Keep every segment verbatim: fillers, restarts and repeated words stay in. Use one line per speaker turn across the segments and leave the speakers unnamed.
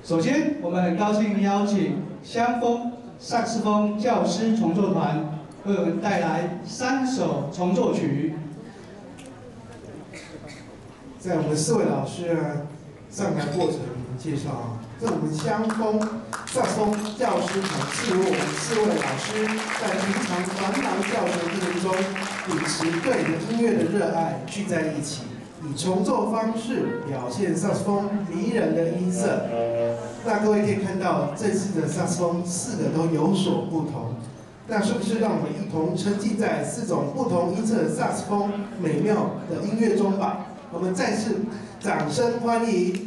首先，我们很高兴邀请香风萨克斯风教师重奏团为我们带来三首重奏曲。
在我们四位老师啊上台过程介绍啊，这我们香风萨克斯风教师团是由我们四位老师在平常团堂教学过程中，秉持对音乐的热爱聚在一起，以重奏方式表现萨克斯风迷人的音色。那各位可以看到，这次的萨克斯风四个都有所不同。那是不是让我们一同沉浸在四种不同音色的萨克斯风美妙的音乐中吧？我们再次掌声欢迎。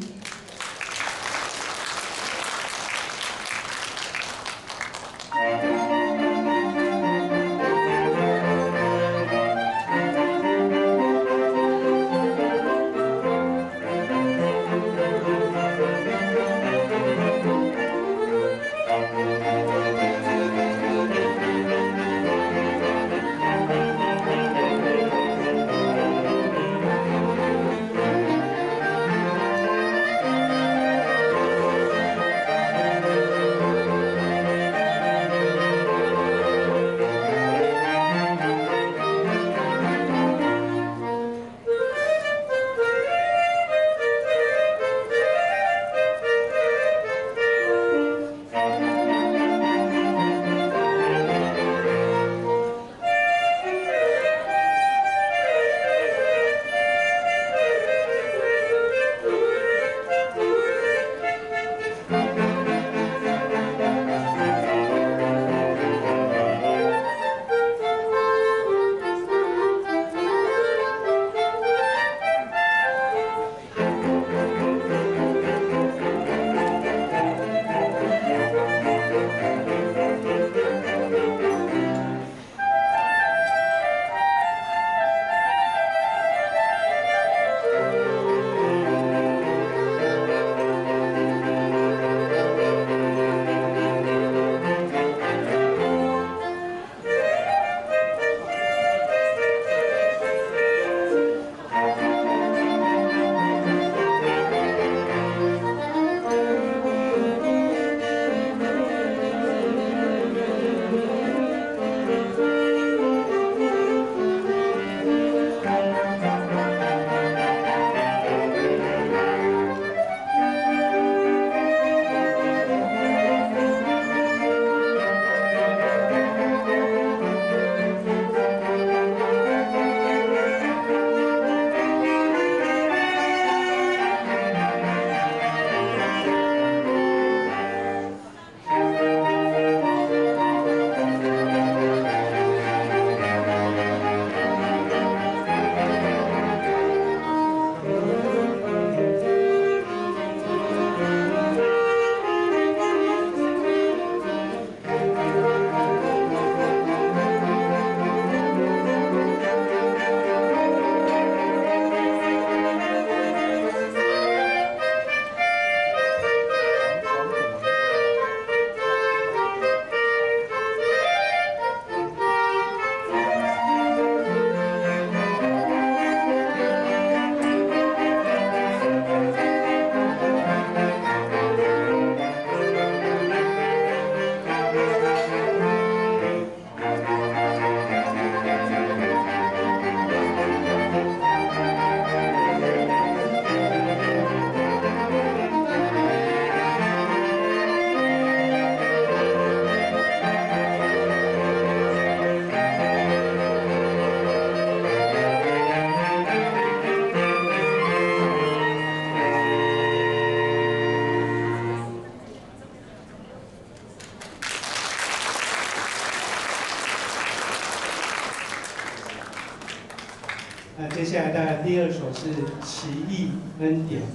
那接下来带来第二首是《奇异恩典》。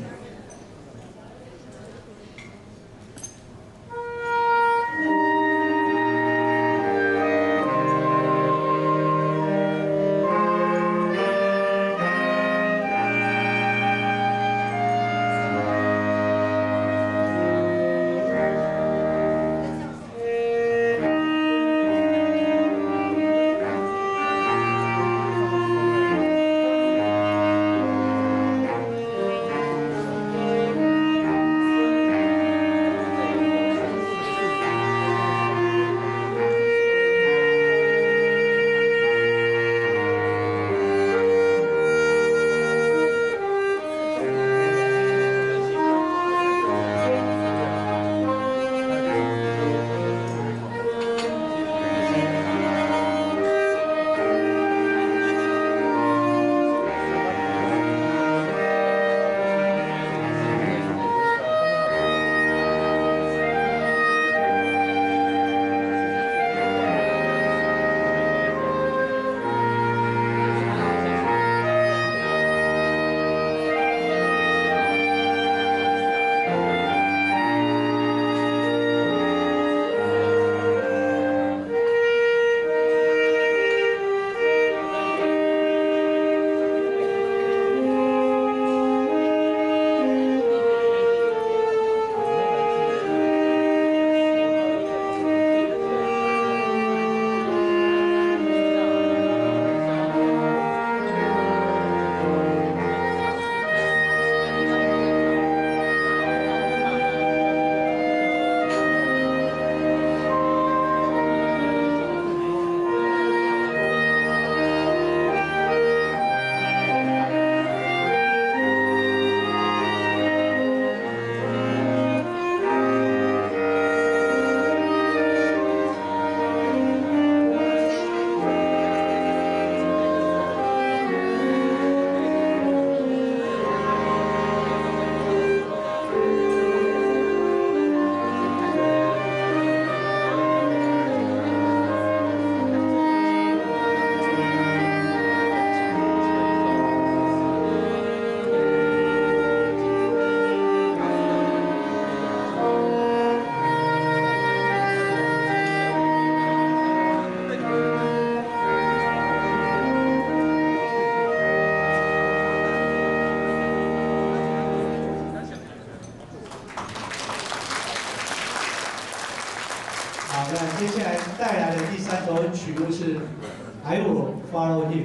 曲目是《I Will Follow Him》。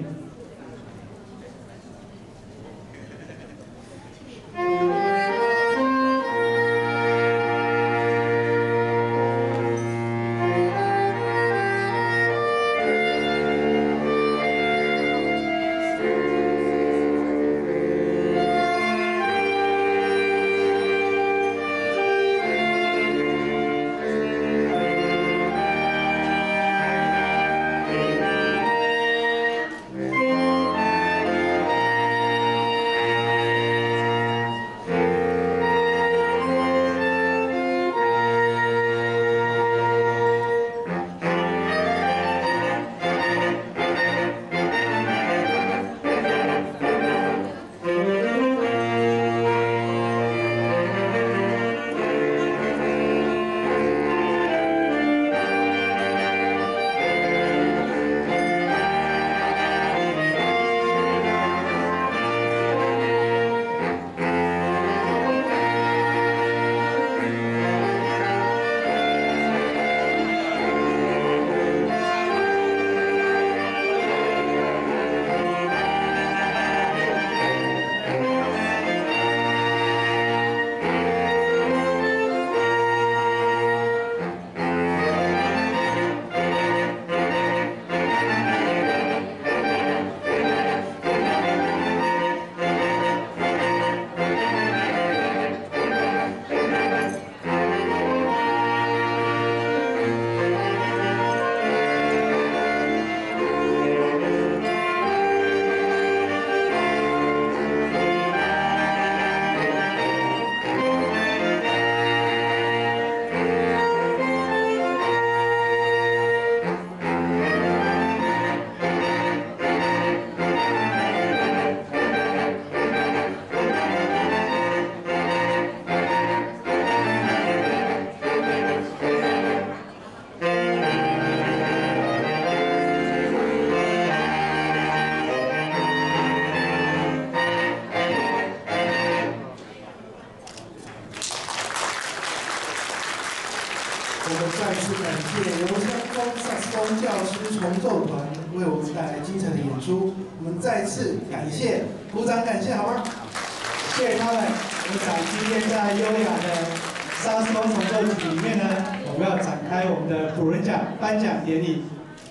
我们再次感谢由香风萨克斯风教师重奏团为我们带来精彩的演出，我们再次感谢，鼓掌感谢好吗？
谢谢他们。我想今天在优雅的萨克斯风重奏曲里面呢，我们要展开我们的普仁奖颁奖典礼。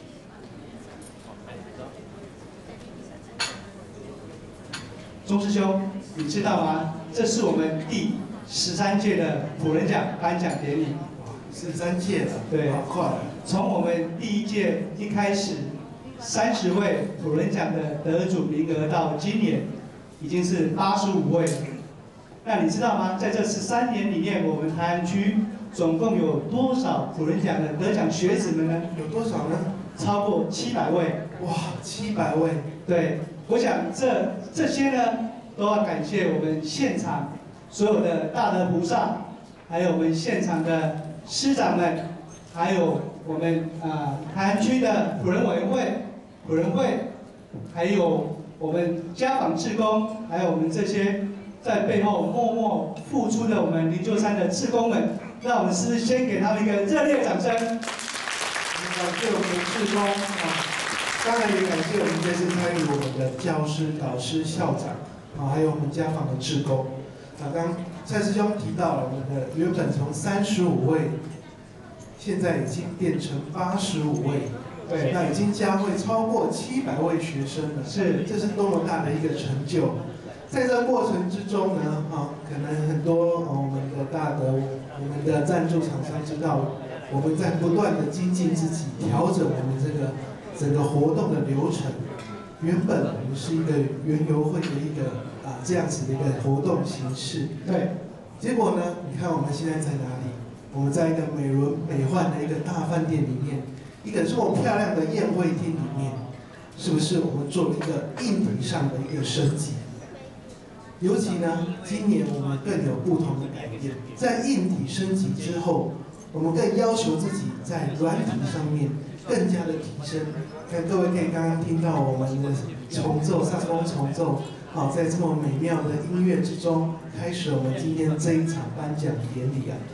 钟师兄，你知道吗？这是我们第十三届的普仁奖颁奖典礼。
十三届了，
对，
好快。
从我们第一届一开始，三十位普仁奖的得主名额到今年已经是八十五位了。那你知道吗？在这十三年里面，我们台南区总共有多少普仁奖的得奖学子们呢？
有多少呢？
超过七百位。
哇，七百位。
对，我想这这些呢，都要感谢我们现场所有的大德菩萨，还有我们现场的师长们，还有我们啊台南区的普仁委员会、普仁会，还有我们家访志工，还有我们这些在背后默默付出的我们灵鹫山的志工们，让我们是不是先给他们一个热烈掌声？
感谢我们的志工啊，当然也感谢我们这次参与我们的教师、导师、校长啊，还有我们家访的志工。啊，刚蔡师兄提到了我们的原本从三十五位，现在已经变成八十五位，
对，
那已经加会超过七百位学生了，
是，
这是多么大的一个成就！在这过程之中呢，啊，可能很多啊我们的大德、我们的赞助厂商知道，我们在不断的精进自己，调整我们这个整个活动的流程。原本我们是一个园游会的一个啊这样子的一个活动形式，
对。
结果呢，你看我们现在在哪里？我们在一个美轮美奂的一个大饭店里面，一个这么漂亮的宴会厅里面，是不是我们做了一个硬体上的一个升级？尤其呢，今年我们更有不同的改变，在硬体升级之后，我们更要求自己在软体上面更加的提升。看各位可以刚刚听到我们的重奏，萨克斯风重奏，好，在这么美妙的音乐之中，开始我们今天这一场颁奖典礼啊。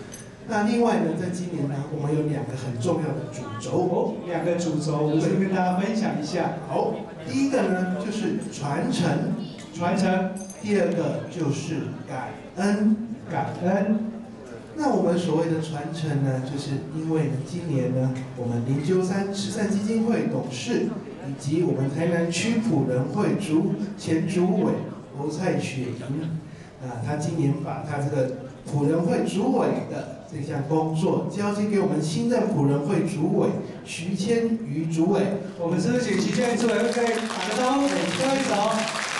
那另外呢，在今年呢，我们有两个很重要的主轴
哦，两个主轴，我们先跟大家分享一下。
好，第一个呢就是传承，
传承；
第二个就是感恩，
感恩。
那我们所谓的传承呢，就是因为呢，今年呢，我们灵鹫山慈善基金会董事以及我们台南区辅仁会主前主委侯蔡雪莹，啊，他今年把他这个辅仁会主委的这项工作交接给我们新任辅仁会主委徐千瑜主委。
我们是不是请徐千瑜主委可以打个招呼，挥挥手？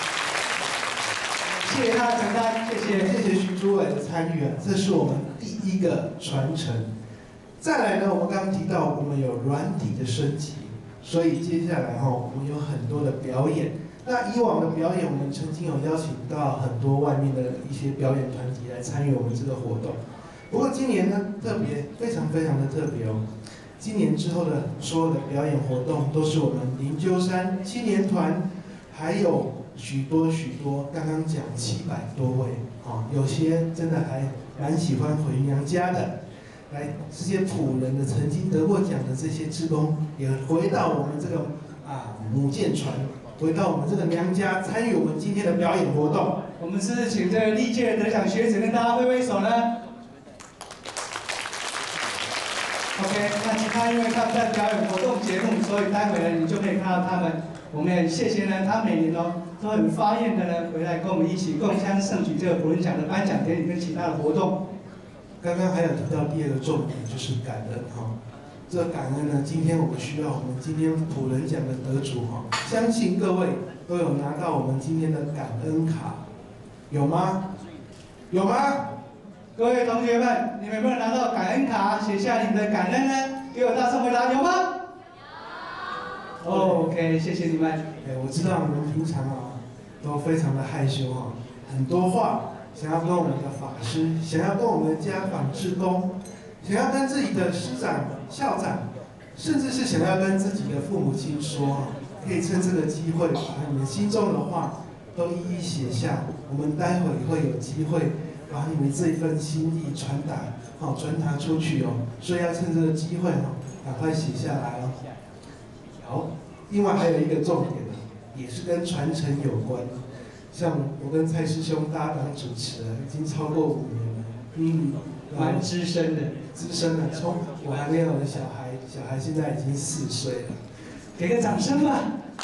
谢谢他的承担，谢谢
谢谢徐主委的参与啊，这是我们第一个传承。再来呢，我们刚刚提到我们有软体的升级，所以接下来哈，我们有很多的表演。那以往的表演，我们曾经有邀请到很多外面的一些表演团体来参与我们这个活动。不过今年呢，特别非常非常的特别哦。今年之后的所有的表演活动，都是我们灵鹫山青年团，还有许多许多，刚刚讲七百多位啊，有些真的还蛮喜欢回娘家的。来，这些辅仁的曾经得过奖的这些志工，也回到我们这个啊母舰船。回到我们这个娘家，参与我们今天的表演活动。
我们是请这个历届得奖学子跟大家挥挥手呢。OK， 那其他因为他们在表演活动节目，所以待会呢你就可以看到他们。我们也谢谢呢，他每年哦都很发愿的呢回来跟我们一起共襄盛举这个辅仁奖的颁奖典礼跟其他的活动。
刚刚还有提到第二个重点就是感恩哈。这个感恩呢，今天我们需要我们今天辅仁奖的得主哈，相信各位都有拿到我们今天的感恩卡，有吗？有吗？
各位同学们，你们有没有拿到感恩卡？写下你们的感恩呢？给我大声回答，有吗？有。OK， 谢谢你们。
哎，我知道你们平常啊都非常的害羞哈，很多话想要跟我们的法师，想要跟我们的家访志工，想要跟自己的师长、校长，甚至是想要跟自己的父母亲说，可以趁这个机会把你们心中的话都一一写下。我们待会会有机会把你们这一份心意传达，好传达出去哦。所以要趁这个机会哦，赶快写下来哦。好，另外还有一个重点呢，也是跟传承有关。像我跟蔡师兄搭档主持了，已经超过五年了，嗯。
蛮资深的，
资深的，从我还没有的小孩，小孩现在已经四岁了，
给个掌声吧。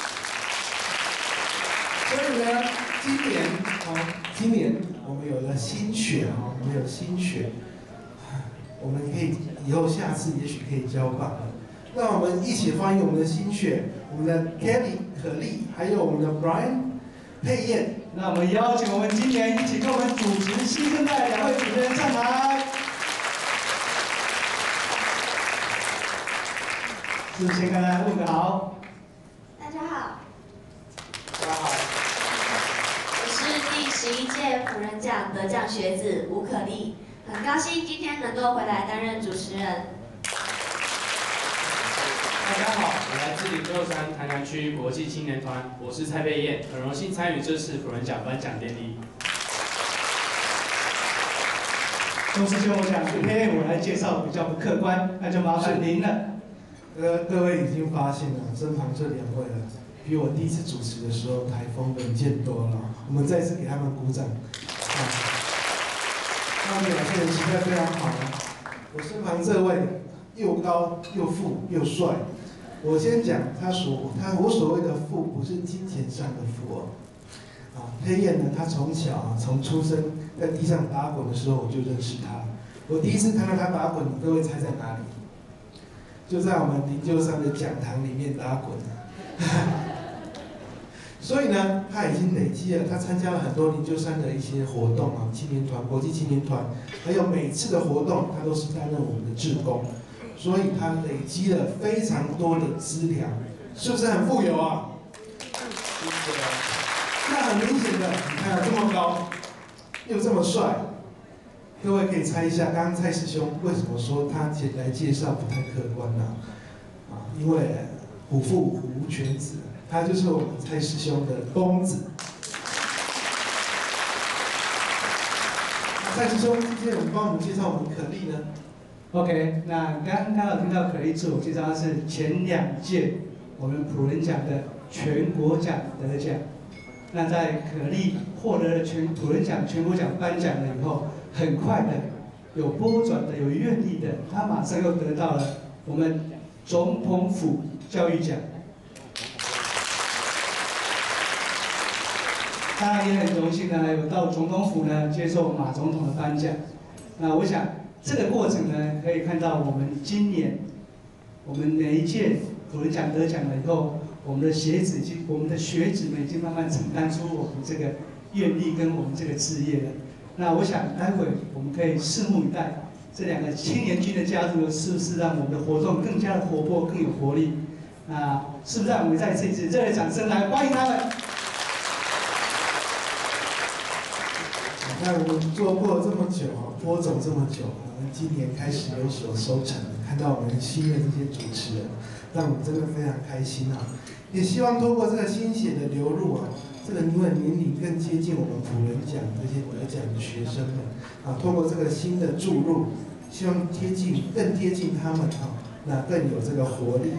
所以呢，今年啊，今年我们有了新血啊，我们有新血，我们可以以后下次也许可以交棒了。那我们一起欢迎我们的新血，我们的 Kelly 可丽，还有我们的 Brian 佩燕。
那我们邀请我们今年一起跟我们主持新生代两位主持人上台。是先跟大家问个好。
大家好，
大家好，
我是第十一届辅仁奖得奖学子吴可丽，很高兴今天能够回来担任主持人。
大家好，我来自灵鹫山台南区国际青年团，我是蔡佩燕，很荣幸参与这次辅仁奖颁奖典礼。
钟师兄，我想今天我来介绍比较不客观，那就麻烦您了。
呃，各位已经发现了，身旁这两位了，比我第一次主持的时候台风稳健多了。我们再次给他们鼓掌。啊，他们表现实在非常好。我身旁这位又高又富又帅。我先讲他所他我所谓的富，不是金钱上的富哦。啊，佩燕呢，她从小啊，从出生在地上打滚的时候，我就认识她。我第一次看到她打滚，各位猜在哪里？就在我们灵鹫山的讲堂里面打滚。所以呢，他已经累积了，他参加了很多灵鹫山的一些活动啊，青年团、国际青年团，还有每次的活动，他都是担任我们的志工，所以他累积了非常多的资粮，是不是很富有啊？那很明显的，你看这么高，又这么帅。各位可以猜一下，刚刚蔡师兄为什么说他来介绍不太客观呢？啊，因为虎父虎无犬子，他就是我们蔡师兄的公子。蔡师兄，今天我们帮我们介绍我们可丽呢？
OK， 那刚刚有听到可丽自我介绍，他是前两届我们普仁奖的全国奖得奖。那在可丽获得了全普仁奖全国奖颁奖了以后，很快的有拨转的有愿力的，他马上又得到了我们总统府教育奖。当然也很荣幸呢，有到总统府呢接受马总统的颁奖。那我想这个过程呢，可以看到我们今年我们每一届普仁奖得奖了以后，我们的学子已经，我们的学子们已经慢慢承担出我们这个愿力跟我们这个志业了。那我想待会我们可以拭目以待，这两个青年军的加入，是不是让我们的活动更加的活泼、更有活力？那是不是让我们再次一次热烈掌声来欢迎他们？
那我们做过这么久，播种这么久，我们今年开始有所收成，看到我们新的这些主持人，让我们真的非常开心啊！也希望通过这个心血的流入啊，这个因为年龄更接近我们普仁奖这些得奖的学生们啊，通过这个新的注入，希望贴近更贴近他们啊，那更有这个活力。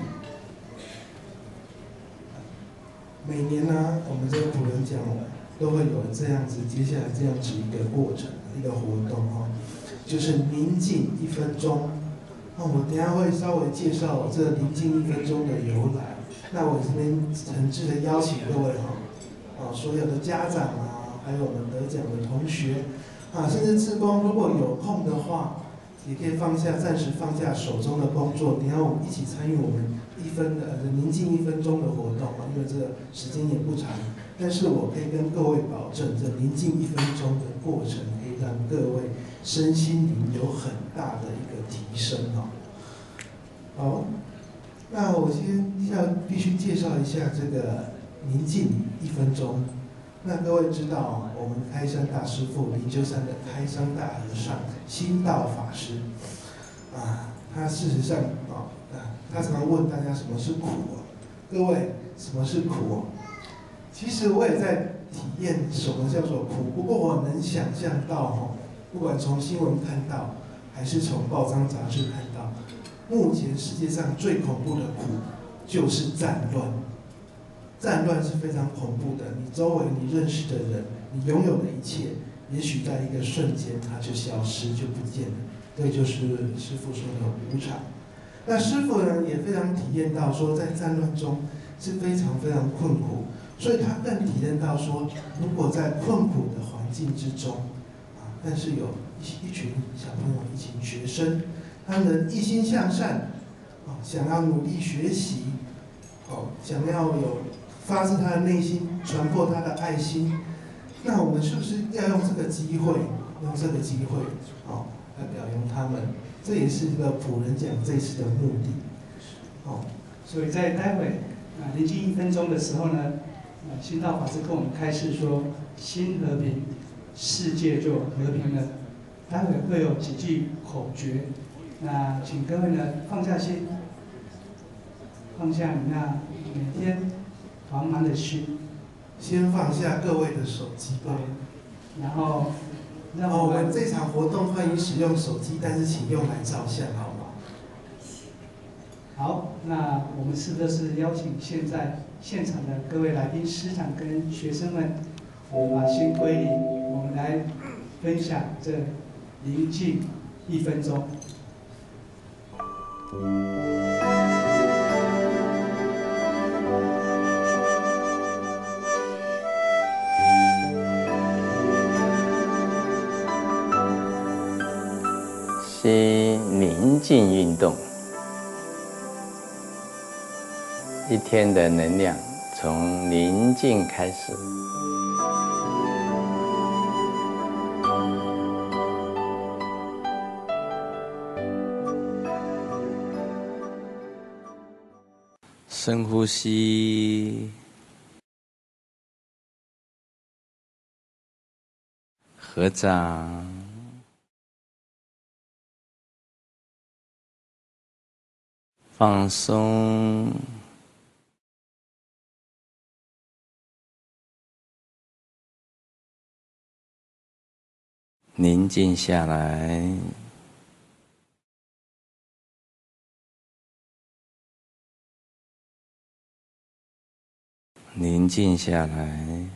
每年呢，我们这个普仁奖都会有这样子，接下来这样子一个过程，一个活动哈，就是宁静一分钟。那我等一下会稍微介绍我这个宁静一分钟的由来。那我这边诚挚的邀请各位哈，啊，所有的家长啊，还有我们得奖的同学啊，甚至志工，如果有空的话，也可以放下，暂时放下手中的工作，等一下我们一起参与我们一分的呃宁静一分钟的活动啊，因为这个时间也不长。但是我可以跟各位保证，这宁静一分钟的过程可以让各位身心灵有很大的一个提升哦。好，那我先要必须介绍一下这个宁静一分钟。那各位知道，我们开山大师父灵鹫山的开山大和尚心道法师啊，他事实上啊，他常常问大家什么是苦啊？各位，什么是苦啊？其实我也在体验什么叫做苦，不过我能想象到哈，不管从新闻看到，还是从报章杂志看到，目前世界上最恐怖的苦就是战乱。战乱是非常恐怖的，你周围你认识的人，你拥有的一切，也许在一个瞬间它就消失就不见了。这就是师父说的无常。那师父呢也非常体验到说，在战乱中是非常非常困苦。所以他更体验到说，如果在困苦的环境之中，啊，但是有一一群小朋友、一群学生，他们一心向善，啊，想要努力学习，哦，想要有发自他的内心，传播他的爱心，那我们是不是要用这个机会，用这个机会，哦，来表扬他们？这也是一个普仁奖这次的目的，哦。
所以在待会啊宁静一分钟的时候呢。呃，心道法师跟我们开示说，心和平，世界就和平了。待会会有几句口诀，那请各位呢放下心，放下你那每天茫茫的心，
先放下各位的手机吧。
然后让
我们、
哦、我们
这场活动欢迎使用手机，但是请用来照相，好吗？
好，那我们是不是邀请现在现场的各位来宾、师长跟学生们，我们把心归零，我们来分享这宁静一分钟。
心宁静运动。一天的能量从宁静开始。深呼吸，合掌，放松。宁静下来， 宁静下来，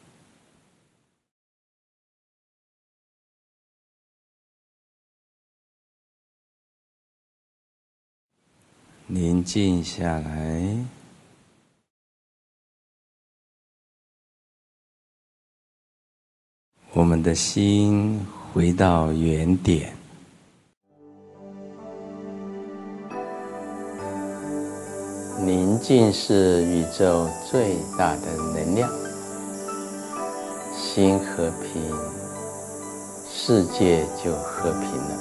宁静下来，我们的心回到原点。宁静是宇宙最大的能量，心和平，世界就和平了。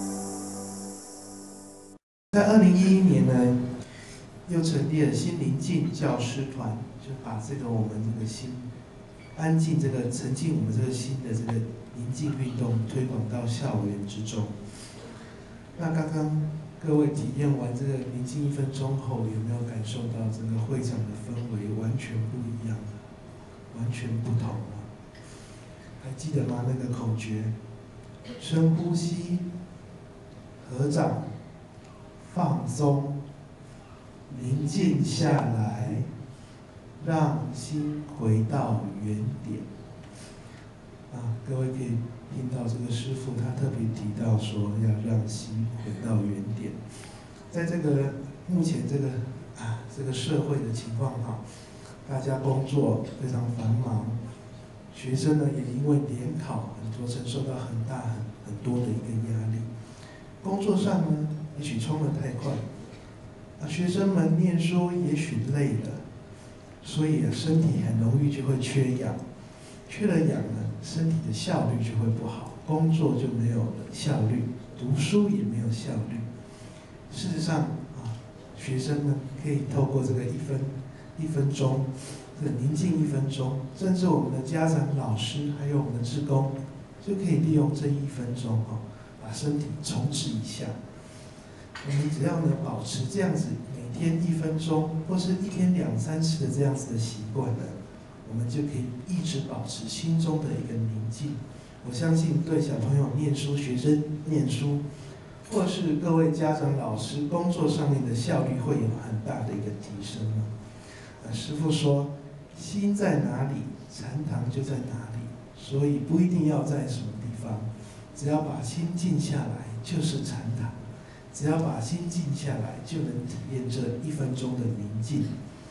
在二零一一年呢，又成立了心宁静教师团，就把这个我们这个心安静、这个沉浸我们这个心的这个宁静运动推广到校园之中。那刚刚各位体验完这个宁静一分钟后，有没有感受到整个会场的氛围完全不一样了，完全不同了？还记得吗？那个口诀：深呼吸，合掌。放松，宁静下来，让心回到原点。啊，各位可以听到这个师父他特别提到说，要让心回到原点。在这个目前这个啊这个社会的情况哈，大家工作非常繁忙，学生呢也因为联考很多承受到很大很很多的一个压力，工作上呢。也许冲得太快，啊，学生们念书也许累了，所以啊，身体很容易就会缺氧，缺了氧呢，身体的效率就会不好，工作就没有了效率，读书也没有效率。事实上啊，学生呢可以透过这个一分一分钟，这个宁静一分钟，甚至我们的家长、老师还有我们的志工，就可以利用这一分钟哦，把身体重置一下。我们只要呢保持这样子每天一分钟，或是一天两三次的这样子的习惯呢，我们就可以一直保持心中的一个宁静。我相信对小朋友念书、学生念书，或是各位家长、老师工作上面的效率会有很大的一个提升啊。呃，师父说，心在哪里，禅堂就在哪里，所以不一定要在什么地方，只要把心静下来，就是禅堂。只要把心静下来，就能体验这一分钟的宁静。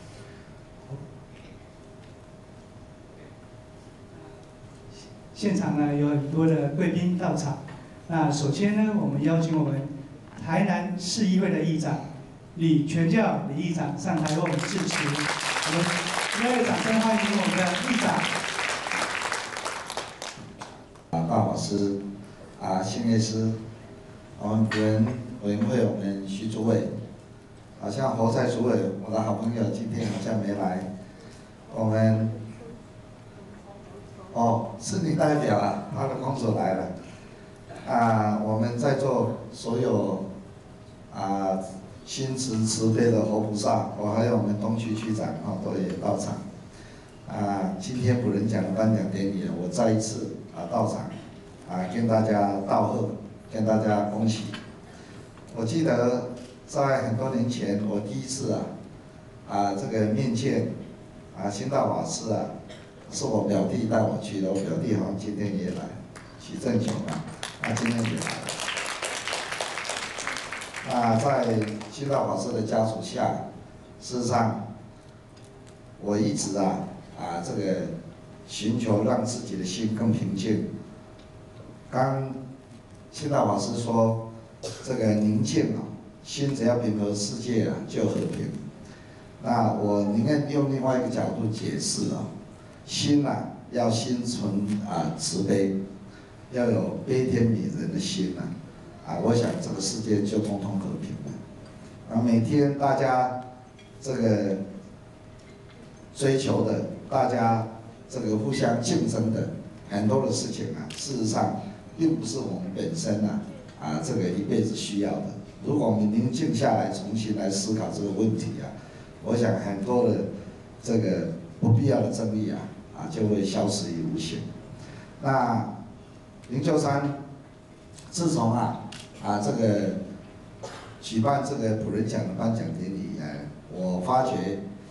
现场呢有很多的贵宾到场。那首先呢，我们邀请我们台南市议会的议长李全教李议长上台为我们致辞。我们热烈掌声欢迎我们的议长。
啊，大法师，啊，信业师，我们普仁委员会我们徐主委，好像侯赛主委，我的好朋友今天好像没来。我们哦，是你代表啊，他的公主来了。啊，我们在座所有啊心慈慈悲的活菩萨，我还有我们东区区长啊都也到场。啊，今天普仁奖的颁奖典礼，我再一次啊到场，啊跟大家道贺，跟大家恭喜。我记得在很多年前，我第一次啊，啊这个面见啊新大法师啊，是我表弟带我去的。我表弟好像今天也来，许正雄啊，他今天也来了。那在新大法师的家属下，事实上，我一直啊啊这个寻求让自己的心更平静。刚新大法师说。这个宁静啊，心只要平和，世界啊就和平。那我宁愿用另外一个角度解释啊，心啊要心存啊慈悲，要有悲天悯人的心呐，啊，我想这个世界就通通和平了。啊，每天大家这个追求的，大家这个互相竞争的很多的事情啊，事实上并不是我们本身啊。啊，这个一辈子需要的。如果我们宁静下来，重新来思考这个问题啊，我想很多的这个不必要的争议啊，啊就会消失于无形。那灵鹫山自从啊啊这个举办这个普仁奖的颁奖典礼以来，我发觉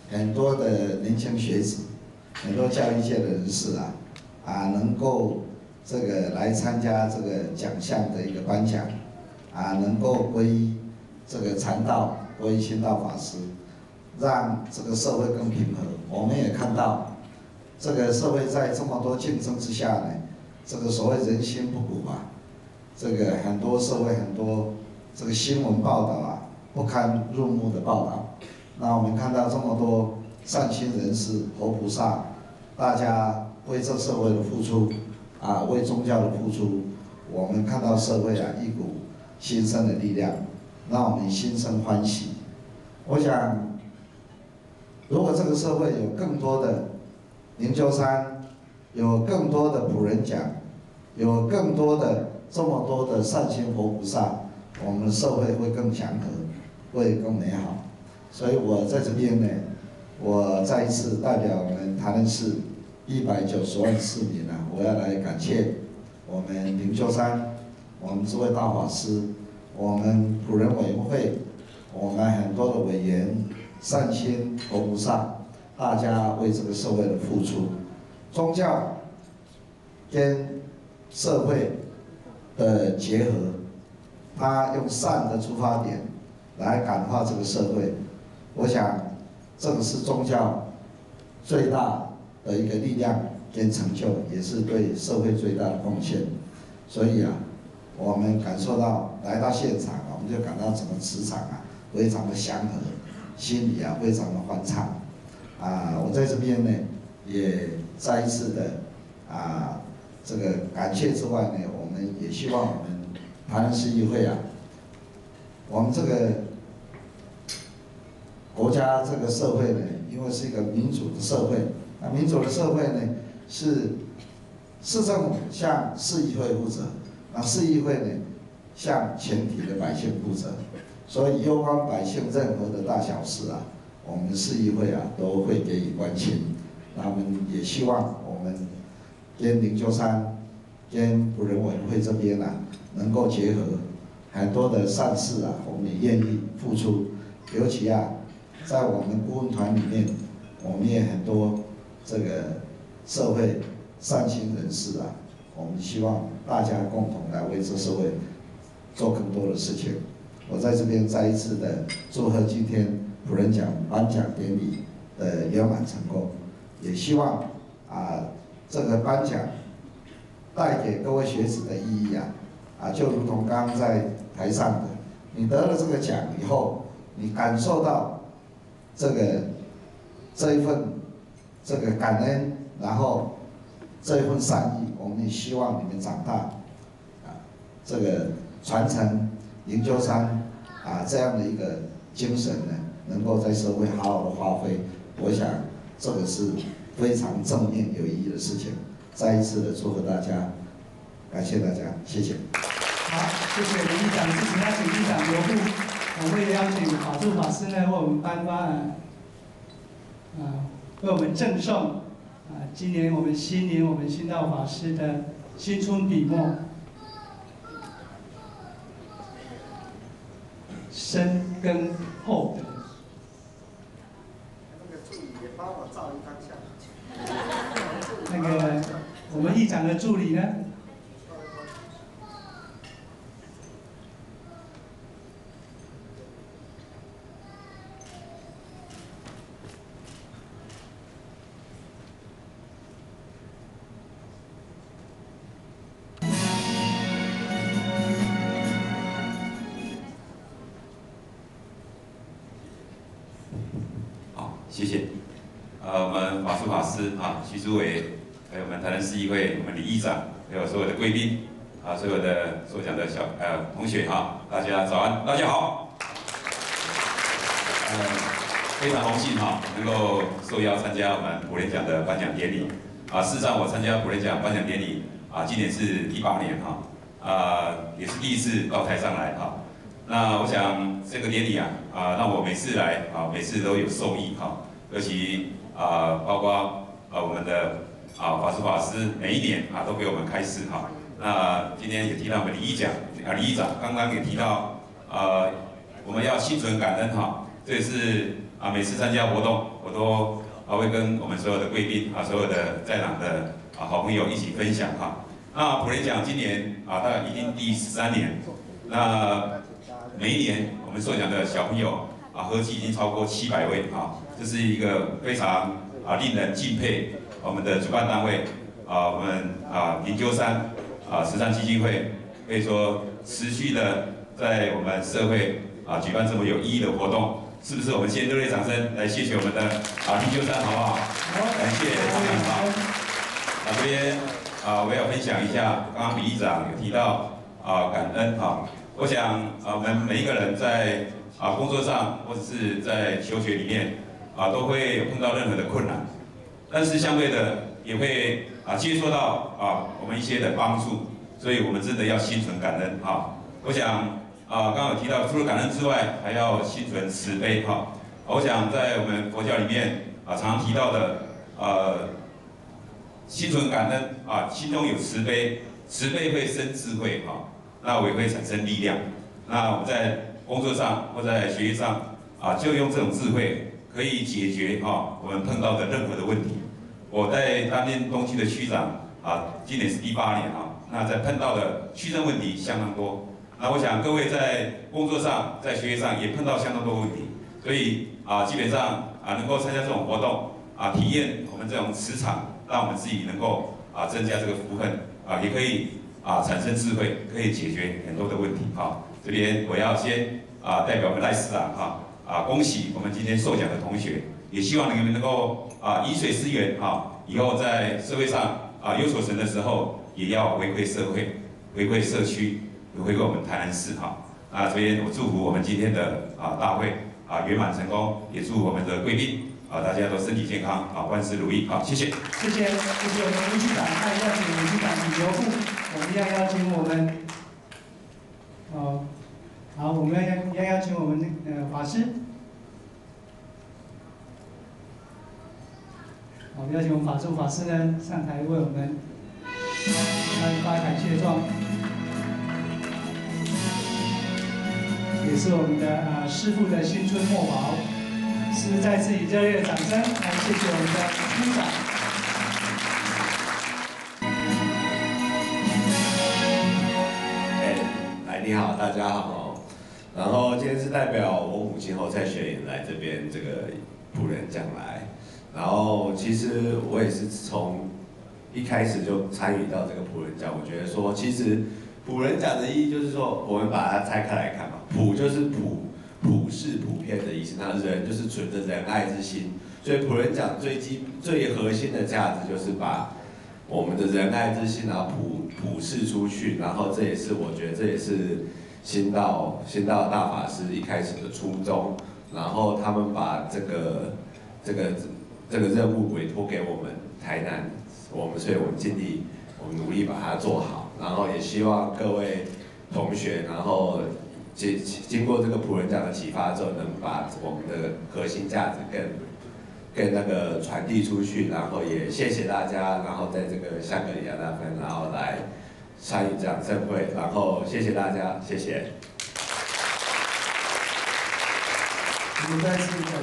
很多的年轻学子，很多教育界的人士啊，啊，能够这个来参加这个奖项的一个颁奖，啊，能够皈依这个禅道，皈依心道法师，让这个社会更平和。我们也看到，这个社会在这么多竞争之下呢，这个所谓人心不古啊，这个很多社会很多这个新闻报道啊，不堪入目的报道。那我们看到这么多善心人士、活菩萨，大家为这社会的付出，啊，为宗教的付出，我们看到社会啊一股新生的力量，让我们心生欢喜。我想，如果这个社会有更多的灵鹫山，有更多的普仁奖，有更多的这么多的善心活菩萨，我们社会会更祥和，会更美好。所以我在这边呢，我再一次代表我们台南市一百九十万市民啊，我要来感谢我们灵鹫山，我们诸位大法师，我们普仁委员会，我们很多的委员、善心活菩萨，大家为这个社会的付出，宗教跟社会的结合，他用善的出发点来感化这个社会。我想，这个是宗教最大的一个力量跟成就，也是对社会最大的贡献。所以啊，我们感受到来到现场啊，我们就感到整个磁场啊非常的祥和，心里啊非常的欢畅。啊，我在这边呢也再一次的啊这个感谢之外呢，我们也希望我们台南市议会啊，我们这个国家这个社会呢，因为是一个民主的社会，那民主的社会呢是市政府向市议会负责，那市议会呢向全体的百姓负责，所以攸关百姓任何的大小事啊，我们市议会啊都会给予关心。那我们也希望我们跟灵鹫山、跟普仁委员会这边啊能够结合很多的善事啊，我们也愿意付出，尤其啊。在我们顾问团里面，我们也很多这个社会善心人士啊，我们希望大家共同来为这社会做更多的事情。我在这边再一次的祝贺今天普仁奖颁奖典礼的圆满成功，也希望啊这个颁奖带给各位学子的意义啊啊，就如同刚刚在台上的，你得了这个奖以后，你感受到。这个这一份这个感恩，然后这一份善意，我们也希望你们长大，啊，这个传承灵鹫山啊这样的一个精神呢，能够在社会好好的发挥。我想这个是非常正面有意义的事情。再一次的祝贺大家，感谢大家，谢谢。
好，谢谢林议长，谢谢邀请议长留步。我会邀请法助法师呢为我们颁发啊，啊为我们赠送啊今年我们新年我们心道法师的新春笔墨，深耕厚德。
那个助理也帮我照一张相。
那个我们议长的助理呢？
谢谢。呃，我们法术法师啊，徐主委，还有我们台南市议会我们李议长，还有所有的贵宾啊，所有的受奖的小呃同学哈，大家早安，大家好。呃，非常荣幸哈，能够受邀参加我们普仁奖的颁奖典礼。啊，事实上我参加普仁奖颁奖典礼啊，今年是第八年哈，啊也是第一次到台上来哈。那我想这个典礼啊，啊让我每次来啊，每次都有受益哈。尤其啊，包括啊我们的啊法师法师每一年啊都给我们开示哈。那今天也提到我们李议长啊李议长刚刚也提到啊我们要心存感恩哈，这也是啊每次参加活动我我都啊会跟我们所有的贵宾啊，所有的在场的啊好朋友一起分享哈。那普仁奖今年啊，大概已经第十三年，那每一年我们受奖的小朋友啊，合计已经超过七百位啊，这是一个非常啊令人敬佩我们的主办单位啊，我们啊灵鹫山啊慈善基金会，可以说持续的在我们社会啊举办这么有意义的活动，是不是？我们先热烈掌声来谢谢我们的啊灵鹫山，好不好？好，感谢他们好。啊这边啊我要分享一下，刚刚李议长有提到啊感恩哈，我想啊我们每一个人在啊工作上或者是在求学里面啊都会碰到任何的困难，但是相对的也会啊接受到啊我们一些的帮助，所以我们真的要心存感恩哈。我想。啊，刚刚有提到，除了感恩之外，还要心存慈悲哈。我想在我们佛教里面啊，常常提到的，呃，心存感恩啊，心中有慈悲，慈悲会生智慧哈，那我也会产生力量。那我们在工作上或在学业上啊，就用这种智慧可以解决哈我们碰到的任何的问题。我在担任东区的区长啊，今年是第八年啊，那在碰到的区政问题相当多。那我想各位在工作上、在学业上也碰到相当多问题，所以啊，基本上啊能够参加这种活动啊，体验我们这种磁场，让我们自己能够啊增加这个福分啊，也可以啊产生智慧，可以解决很多的问题。好，这边我要先啊代表我们赖市长哈啊恭喜我们今天受奖的同学，也希望你们能够啊饮水思源哈，以后在社会上啊有所成的时候，也要回馈社会、回馈社区。回归我们台南市哈，那这边我祝福我们今天的啊大会啊圆满成功，也祝我们的贵宾啊大家都身体健康啊万事如意好，谢谢。
谢谢，谢谢我们吴局长，那邀请吴局长请留步，我们要邀请我们，哦，好，我们要邀要邀请我们那呃法师，好，邀请我们法师法师呢上台为我们颁发感谢状。也是我们的呃师父的新春墨宝，是再次以热烈的掌声来谢谢我们的区长。
哎，来你好，大家好。然后今天是代表我母亲侯蔡雪莹来这边这个普仁奖来。然后其实我也是从一开始就参与到这个普仁奖，我觉得说其实。普仁奖的意义就是说，我们把它拆开来看嘛，普就是普，普是普遍的意思，那人就是存着仁爱之心，所以普仁奖最基最核心的价值就是把我们的仁爱之心，然后普普世出去，然后这也是我觉得这也是新道新道大法师一开始的初衷，然后他们把这个这个这个任务委托给我们台南，我们所以我们尽力，我们努力把它做好。然后也希望各位同学，然后经经过这个普仁奖的启发之后，能把我们的核心价值更更那个传递出去。然后也谢谢大家，然后在这个香格里拉大分，然后来参与这样盛会，然后谢谢大家，谢谢。
我们再次感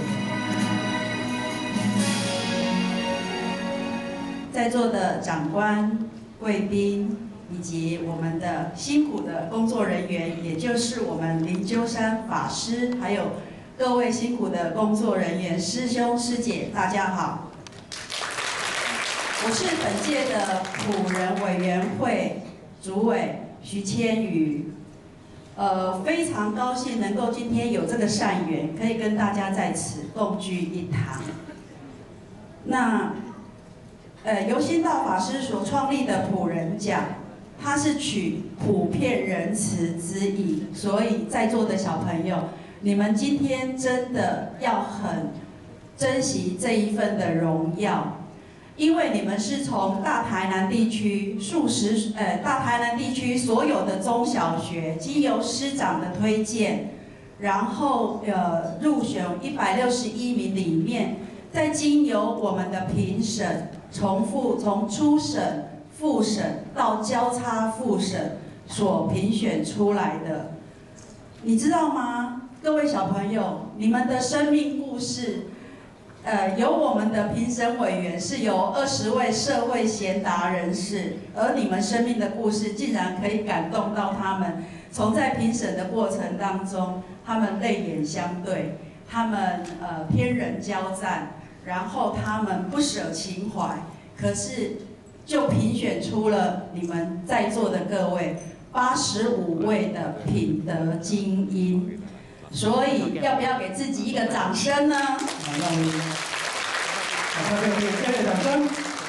谢
在座的长官、贵宾。以及我们的辛苦的工作人员，也就是我们灵鹫山法师，还有各位辛苦的工作人员、师兄师姐，大家好。我是本届的普仁委员会主委徐千瑜，呃，非常高兴能够今天有这个善缘，可以跟大家在此共聚一堂。那，呃，由心道法师所创立的普仁奖。它是取普遍仁慈之意，所以在座的小朋友，你们今天真的要很珍惜这一份的荣耀，因为你们是从大台南地区数十呃大台南地区所有的中小学，经由师长的推荐，然后呃入选一百六十一名里面，再经由我们的评审，重复从初审。复审到交叉复审所评选出来的，你知道吗？各位小朋友，你们的生命故事， 呃，由我们的评审委员是由二十位社会贤达人士，而你们生命的故事竟然可以感动到他们，从在评审的过程当中，他们泪眼相对，他们呃天人交战，然后他们不舍情怀，可是就评选出了你们在座的各位八十五位的品德精英。所以，要不要给自己一个掌声呢？
好，让我们把他给热烈掌声。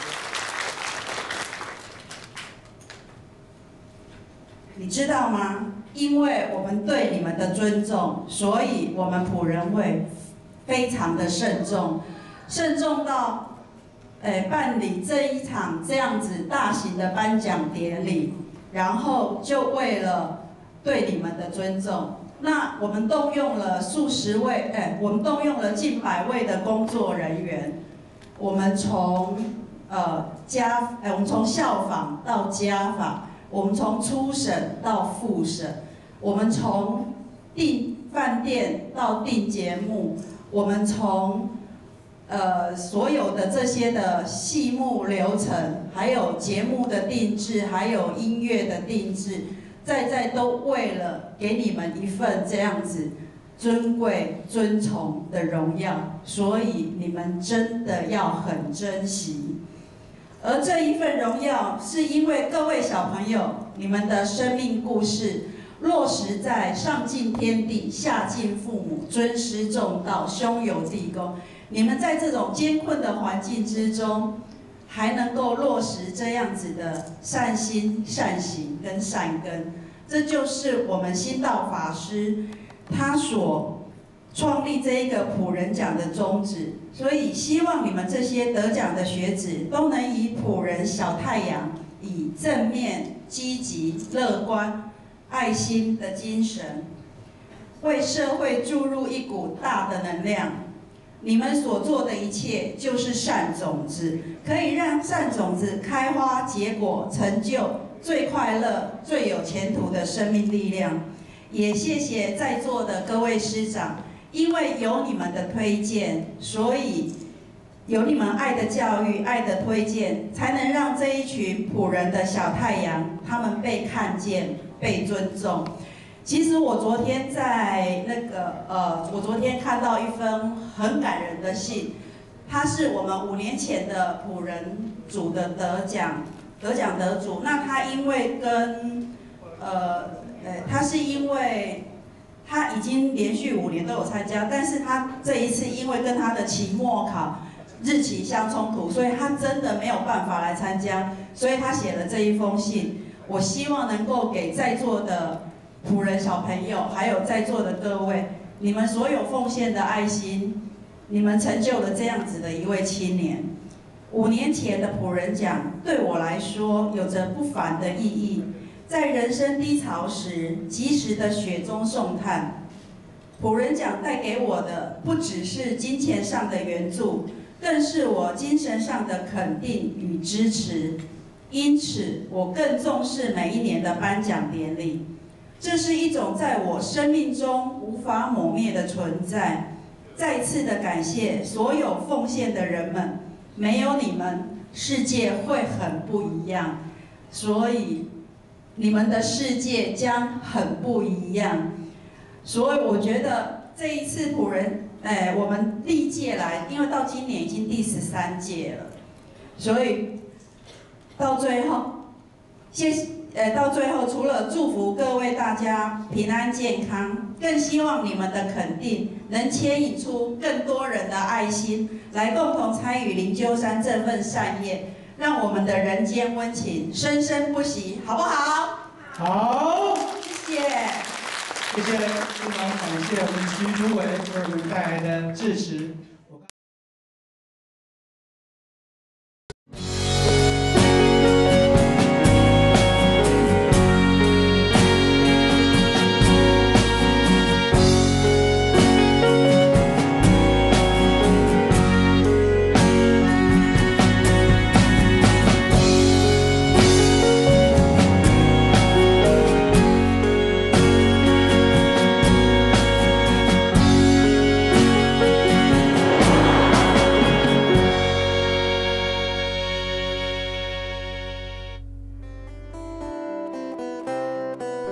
你知道吗？因为我们对你们的尊重，所以我们辅仁会非常的慎重，慎重到，诶，办理这一场这样子大型的颁奖典礼，然后就为了对你们的尊重。那我们动用了数十位，哎，我们动用了近百位的工作人员。我们从呃家，哎，我们从校访到家访，我们从初审到复审，我们从订饭店到订节目，我们从呃所有的这些的细目流程，还有节目的定制，还有音乐的定制。在在都为了给你们一份这样子尊贵、尊崇的荣耀，所以你们真的要很珍惜。而这一份荣耀，是因为各位小朋友，你们的生命故事落实在上敬天地、下敬父母、尊师重道、兄友弟恭。你们在这种艰困的环境之中，还能够落实这样子的善心、善行跟善根，这就是我们心道法师他所创立这一个辅仁奖的宗旨。所以希望你们这些得奖的学子都能以辅仁小太阳，以正面、积极、乐观、爱心的精神，为社会注入一股大的能量。你们所做的一切就是善种子，可以让善种子开花结果，成就最快乐、最有前途的生命力量。也谢谢在座的各位师长，因为有你们的推荐，所以有你们爱的教育、爱的推荐，才能让这一群辅仁的小太阳，他们被看见、被尊重。其实我昨天在那个呃，我昨天看到一封很感人的信，他是我们五年前的辅仁组的得奖得奖得主。那他因为跟呃呃，他是因为他已经连续五年都有参加，但是他这一次因为跟他的期末考日期相冲突，所以他真的没有办法来参加，所以他写了这一封信。我希望能够给在座的辅仁小朋友，还有在座的各位，你们所有奉献的爱心，你们成就了这样子的一位青年。五年前的辅仁奖对我来说有着不凡的意义，在人生低潮时，及时的雪中送炭。辅仁奖带给我的不只是金钱上的援助，更是我精神上的肯定与支持。因此，我更重视每一年的颁奖典礼。这是一种在我生命中无法抹灭的存在。再次的感谢所有奉献的人们，没有你们，世界会很不一样。所以，你们的世界将很不一样。所以，我觉得这一次辅仁，哎，我们历届来，因为到今年已经第十三届了，所以到最后，谢谢。呃，到最后，除了祝福各位大家平安健康，更希望你们的肯定能牵引出更多人的爱心，来共同参与灵鹫山这份善业，让我们的人间温情生生不息，好不好？
好，
谢谢，
谢谢，非常感谢我们徐主委为我们带来的支持。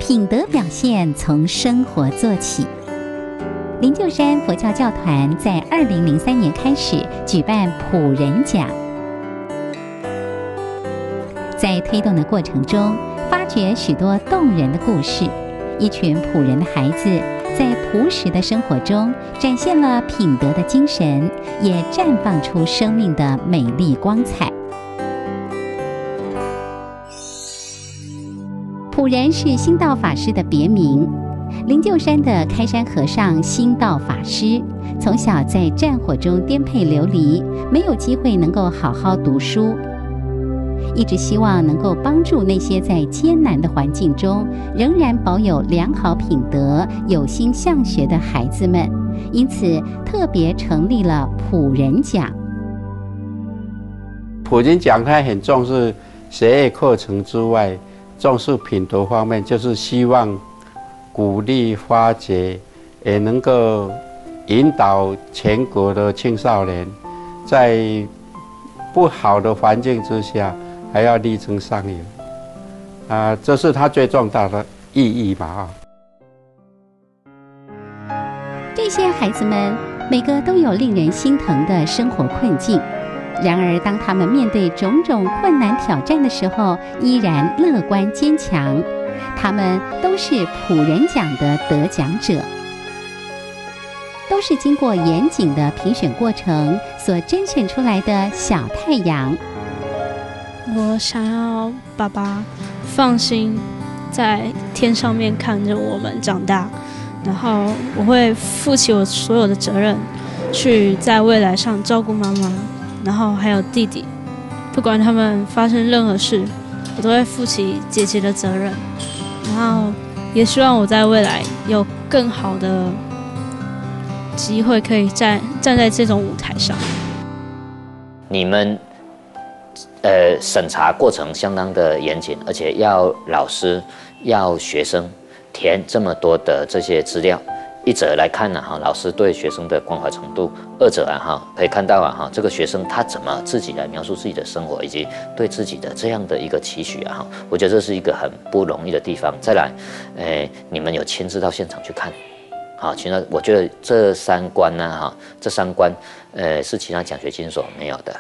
品德表现从生活做起。灵鹫山佛教教团在二零零三年开始举办普人奖，在推动的过程中，发掘许多动人的故事。一群普人的孩子在朴实的生活中展现了品德的精神，也绽放出生命的美丽光彩。普人是心道法师的别名。灵鹫山的开山和尚心道法师从小在战火中颠沛流离，没有机会能够好好读书，一直希望能够帮助那些在艰难的环境中仍然保有良好品德、有心向学的孩子们，因此特别成立了普人奖。
普人奖它很重视学业课程之外，重视品德方面，就是希望鼓励发掘，也能够引导全国的青少年在不好的环境之下还要力争上游，啊，这是它最重大的意义吧啊。
这些孩子们每个都有令人心疼的生活困境，然而当他们面对种种困难挑战的时候，依然乐观坚强。他们都是普人奖的得奖者，都是经过严谨的评选过程所甄选出来的小太阳。
我想要爸爸放心在天上面看着我们长大，然后我会负起我所有的责任，去在未来上照顾妈妈，然后还有弟弟，不管他们发生任何事，我都会负起姐姐的责任，然后也希望我在未来有更好的机会可以站站在这种舞台上。
你们呃审查过程相当的严谨，而且要老师要学生填这么多的这些资料。一者来看呢、啊、哈，老师对学生的关怀程度；二者啊哈，可以看到啊哈，这个学生他怎么自己来描述自己的生活，以及对自己的这样的一个期许啊哈，我觉得这是一个很不容易的地方。再来，呃，你们有亲自到现场去看，好，其他我觉得这三关呢、啊、哈，这三关呃是其他奖学金所没有的。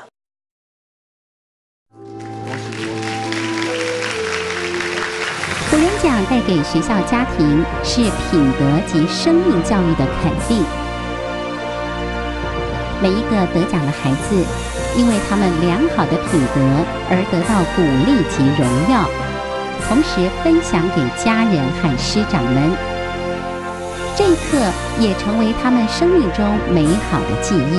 普人奖带给学校家庭是品德及生命教育的肯定。每一个得奖的孩子，因为他们良好的品德而得到鼓励及荣耀，同时分享给家人和师长们。这一刻也成为他们生命中美好的记忆。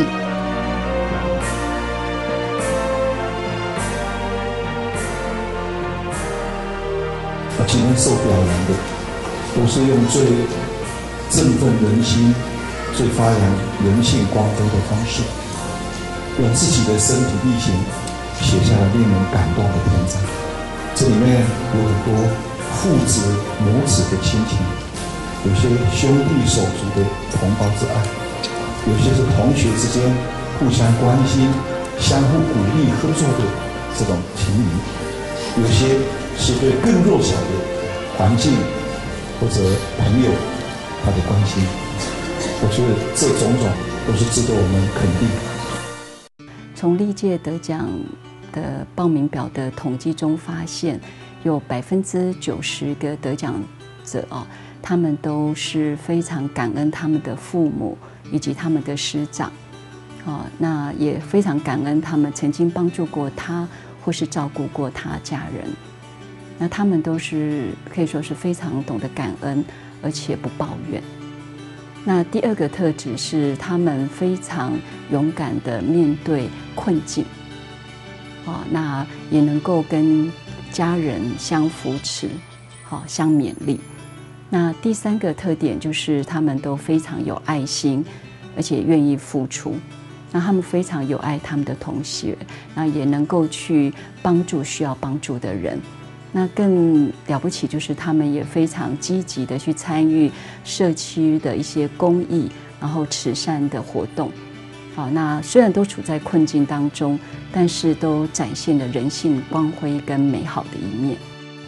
今天受表扬的，都是用最振奋人心、最发扬人性光辉的方式，用自己的身体力行写下了令人感动的篇章。这里面有很多父子母子的亲情，有些兄弟手足的同胞之爱，有些是同学之间互相关心、相互鼓励合作的这种情谊，有些是对更弱小的环境或者朋友他的关心。我觉得这种种都是值得我们肯定。
从历届得奖的报名表的统计中发现，有百分之九十个得奖者哦，他们都是非常感恩他们的父母以及他们的师长，哦，那也非常感恩他们曾经帮助过他或是照顾过他家人。那他们都是可以说是非常懂得感恩，而且不抱怨。那第二个特质是他们非常勇敢地面对困境，哦，那也能够跟家人相扶持，好，相勉励。那第三个特点就是他们都非常有爱心，而且愿意付出。那他们非常有爱他们的同学，那也能够去帮助需要帮助的人。那更了不起就是他们也非常积极的去参与社区的一些公益，然后慈善的活动。好，那虽然都处在困境当中，但是都展现了人性光辉跟美好的一面。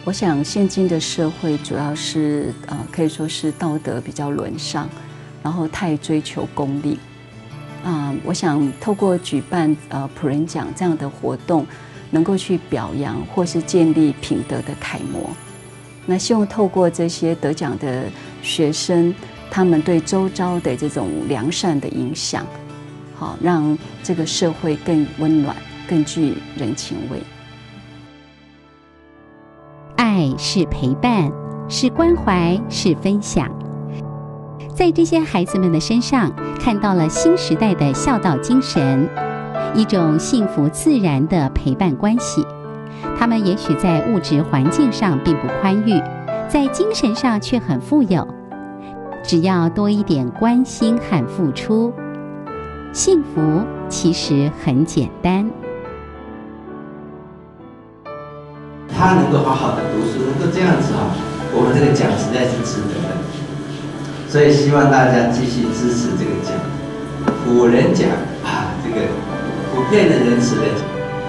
我想现今的社会主要是呃，可以说是道德比较沦丧，然后太追求功利。啊、呃，我想透过举办呃普仁奖这样的活动，能够去表扬或是建立品德的楷模。那希望透过这些得奖的学生，他们对周遭的这种良善的影响，好让这个社会更温暖、更具人情味。
爱是陪伴，是关怀，是分享。在这些孩子们的身上，看到了新时代的孝道精神，一种幸福自然的陪伴关系。他们也许在物质环境上并不宽裕，在精神上却很富有。只要多一点关心和付出，幸福其实很简单。
他能够好好的读书，能够这样子啊，我们这个奖实在是值得的。所以希望大家继续支持这个奖，辅仁奖啊，这个普遍的仁慈的奖。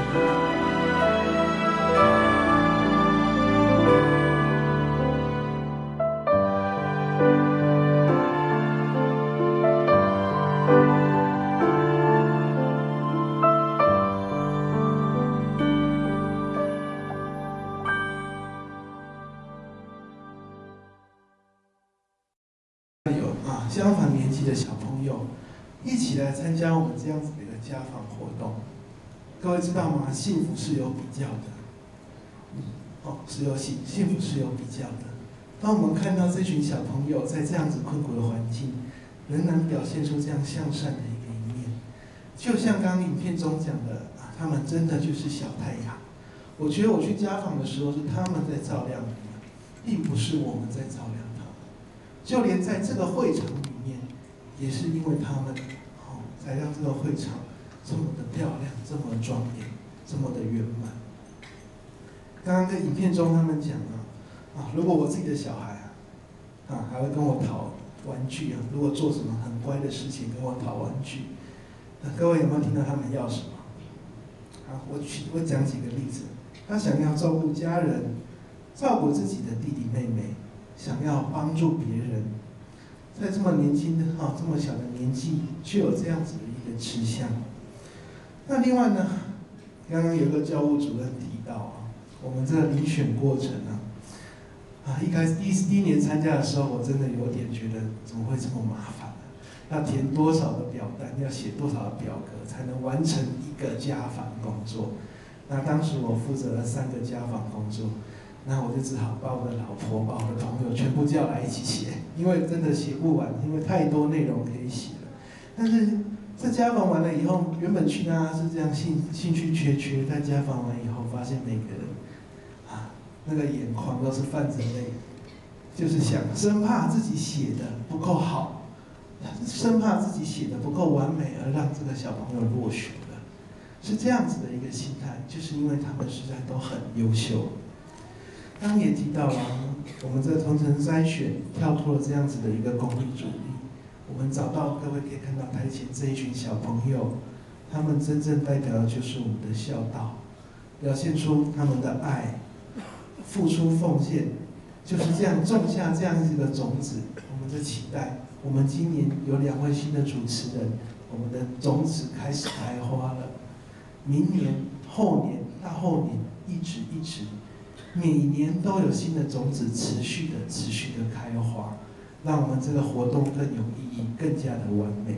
相仿年纪的小朋友一起来参加我们这样子的一个家访活动。各位知道吗？幸福是有比较的，哦，是有幸幸福是有比较的。当我们看到这群小朋友在这样子困苦的环境，仍然表现出这样向善的一个一面，就像刚刚影片中讲的啊，他们真的就是小太阳。我觉得我去家访的时候，是他们在照亮我们，并不是我们在照亮他们。就连在这个会场里面，也是因为他们，哦，才让这个会场这么的漂亮，这么庄严，这么的圆满。刚刚在影片中他们讲啊，啊，如果我自己的小孩啊，啊，还会跟我讨玩具啊，如果做什么很乖的事情跟我讨玩具，那各位有没有听到他们要什么？啊，我举我讲几个例子，他想要照顾家人，照顾自己的弟弟妹妹。想要帮助别人，在这么年轻的哈、哦、这么小的年纪，就有这样子的一个吃相。那另外呢，刚刚有个教务主任提到啊，我们这个遴选过程啊，啊一开始第第一年参加的时候，我真的有点觉得怎么会这么麻烦呢？要填多少的表单，要写多少的表格，才能完成一个家访工作？那当时我负责了三个家访工作。那我就只好把我的老婆、把我的朋友全部叫来一起写，因为真的写不完，因为太多内容可以写了。但是在家访完了以后，原本去那是这样兴兴趣缺缺，在家访完以后，发现每个人啊那个眼眶都是泛着泪，就是想生怕自己写的不够好，生怕自己写的不够完美，而让这个小朋友落选了，是这样子的一个心态，就是因为他们实在都很优秀。刚刚也提到了，我们在同城筛选跳脱了这样子的一个功利主义，我们找到各位可以看到台前这一群小朋友，他们真正代表的就是我们的孝道，表现出他们的爱，付出奉献，就是这样种下这样一个种子。我们的期待，我们今年有两位新的主持人，我们的种子开始开花了，明年、后年、大后年，一直一直。每年都有新的种子持续的、持续的开花，让我们这个活动更有意义，更加的完美。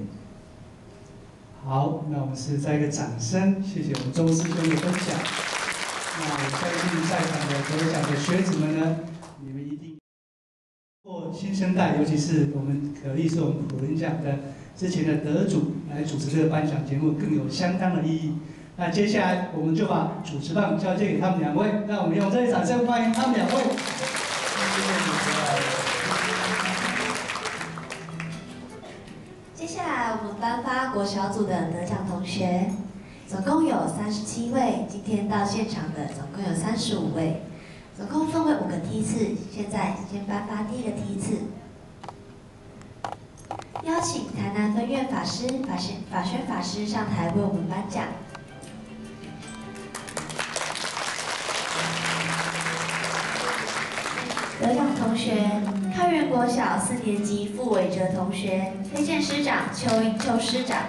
好，那我们是在一个掌声，谢谢我们周师兄的分享。那我相信在场的得奖的学子们呢，你们一定或新生代，尤其是我们可力是我们普仁奖的之前的得主来主持这个颁奖节目，更有相当的意义。那接下来我们就把主持棒交接给他们两位，让我们用热烈掌声欢迎他们两位。
接下来我们颁发国小组的得奖同学，总共有三十七位，今天到现场的总共有三十五位，总共分为五个梯次。现在先颁发第一个梯次，邀请台南分院法师法宣法宣法师上台为我们颁奖。 学，开元国小四年级傅伟哲同学，推荐师长邱英秋师长。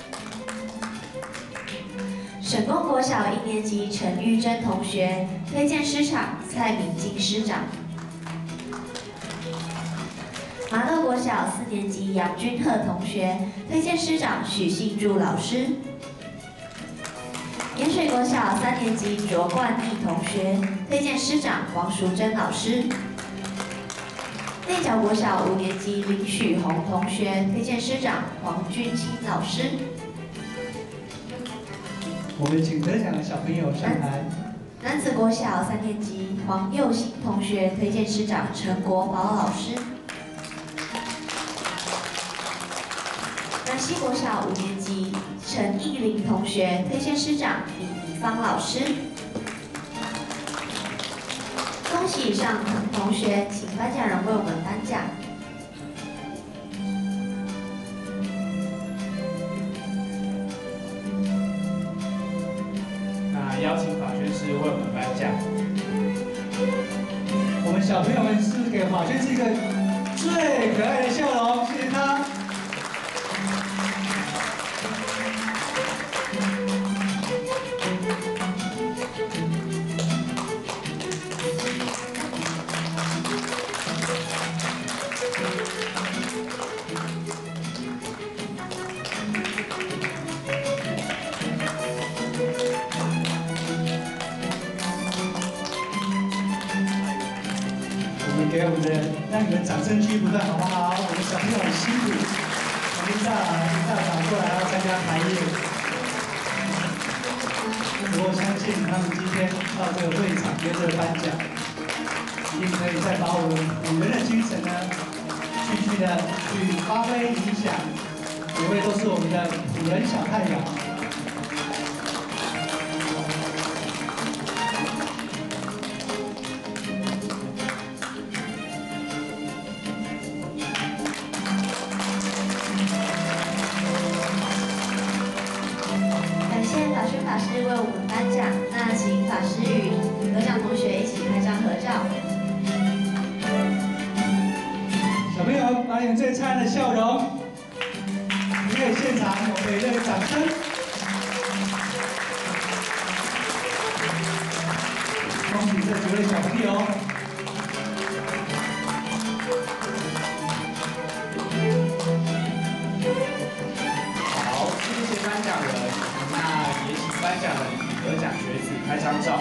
省工国小一年级陈玉珍同学，推荐师长蔡明进师长。麻豆国小四年级杨君鹤同学，推荐师长许信柱老师。盐水国小三年级卓冠义同学，推荐师长王淑珍老师。内角国小五年级林许宏同学，推荐师长黄君清老师。
我们请得奖的小朋友上台。
男子国小三年级黄佑兴同学，推荐师长陈国宝老师。南西国小五年级陈义林同学，推荐师长李怡芳老师。恭喜以上同学，请颁奖人为我们颁奖。
那邀请法宣师为我们颁奖。
我们小朋友们是给法宣师一个最可爱的笑容，谢谢他。给我们的，让你们掌声区不断，好不好？我们小朋友很辛苦，从一大一大早过来要参加排练。我相信他们今天到这个会场接这个颁奖，一定可以再把我们我们的精神呢，继续的去发挥影响，每位都是我们的辅仁小太阳。
法师为我们颁奖，那请法师与得奖同学一起拍张合照。
小朋友把你们最灿烂的笑容留给现场，我们给热烈掌声。恭喜这几位小朋友。
好，谢谢颁奖人。那也请颁奖人与得奖学子拍张照。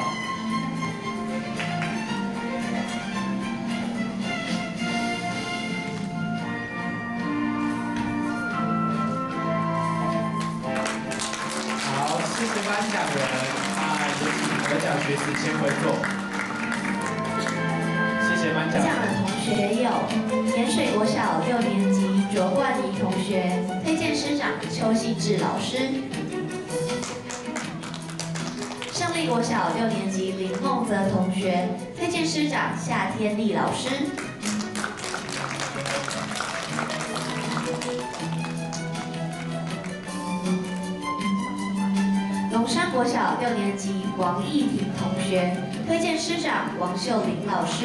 好，谢谢颁奖人。那也请得奖学子先回座。谢谢颁奖人。
得奖的同学有盐水国小六年级卓冠仪同学，推荐师长邱信志老师。胜利国小六年级林梦泽同学，推荐师长夏天丽老师。龙山国小六年级王义婷同学，推荐师长王秀玲老师。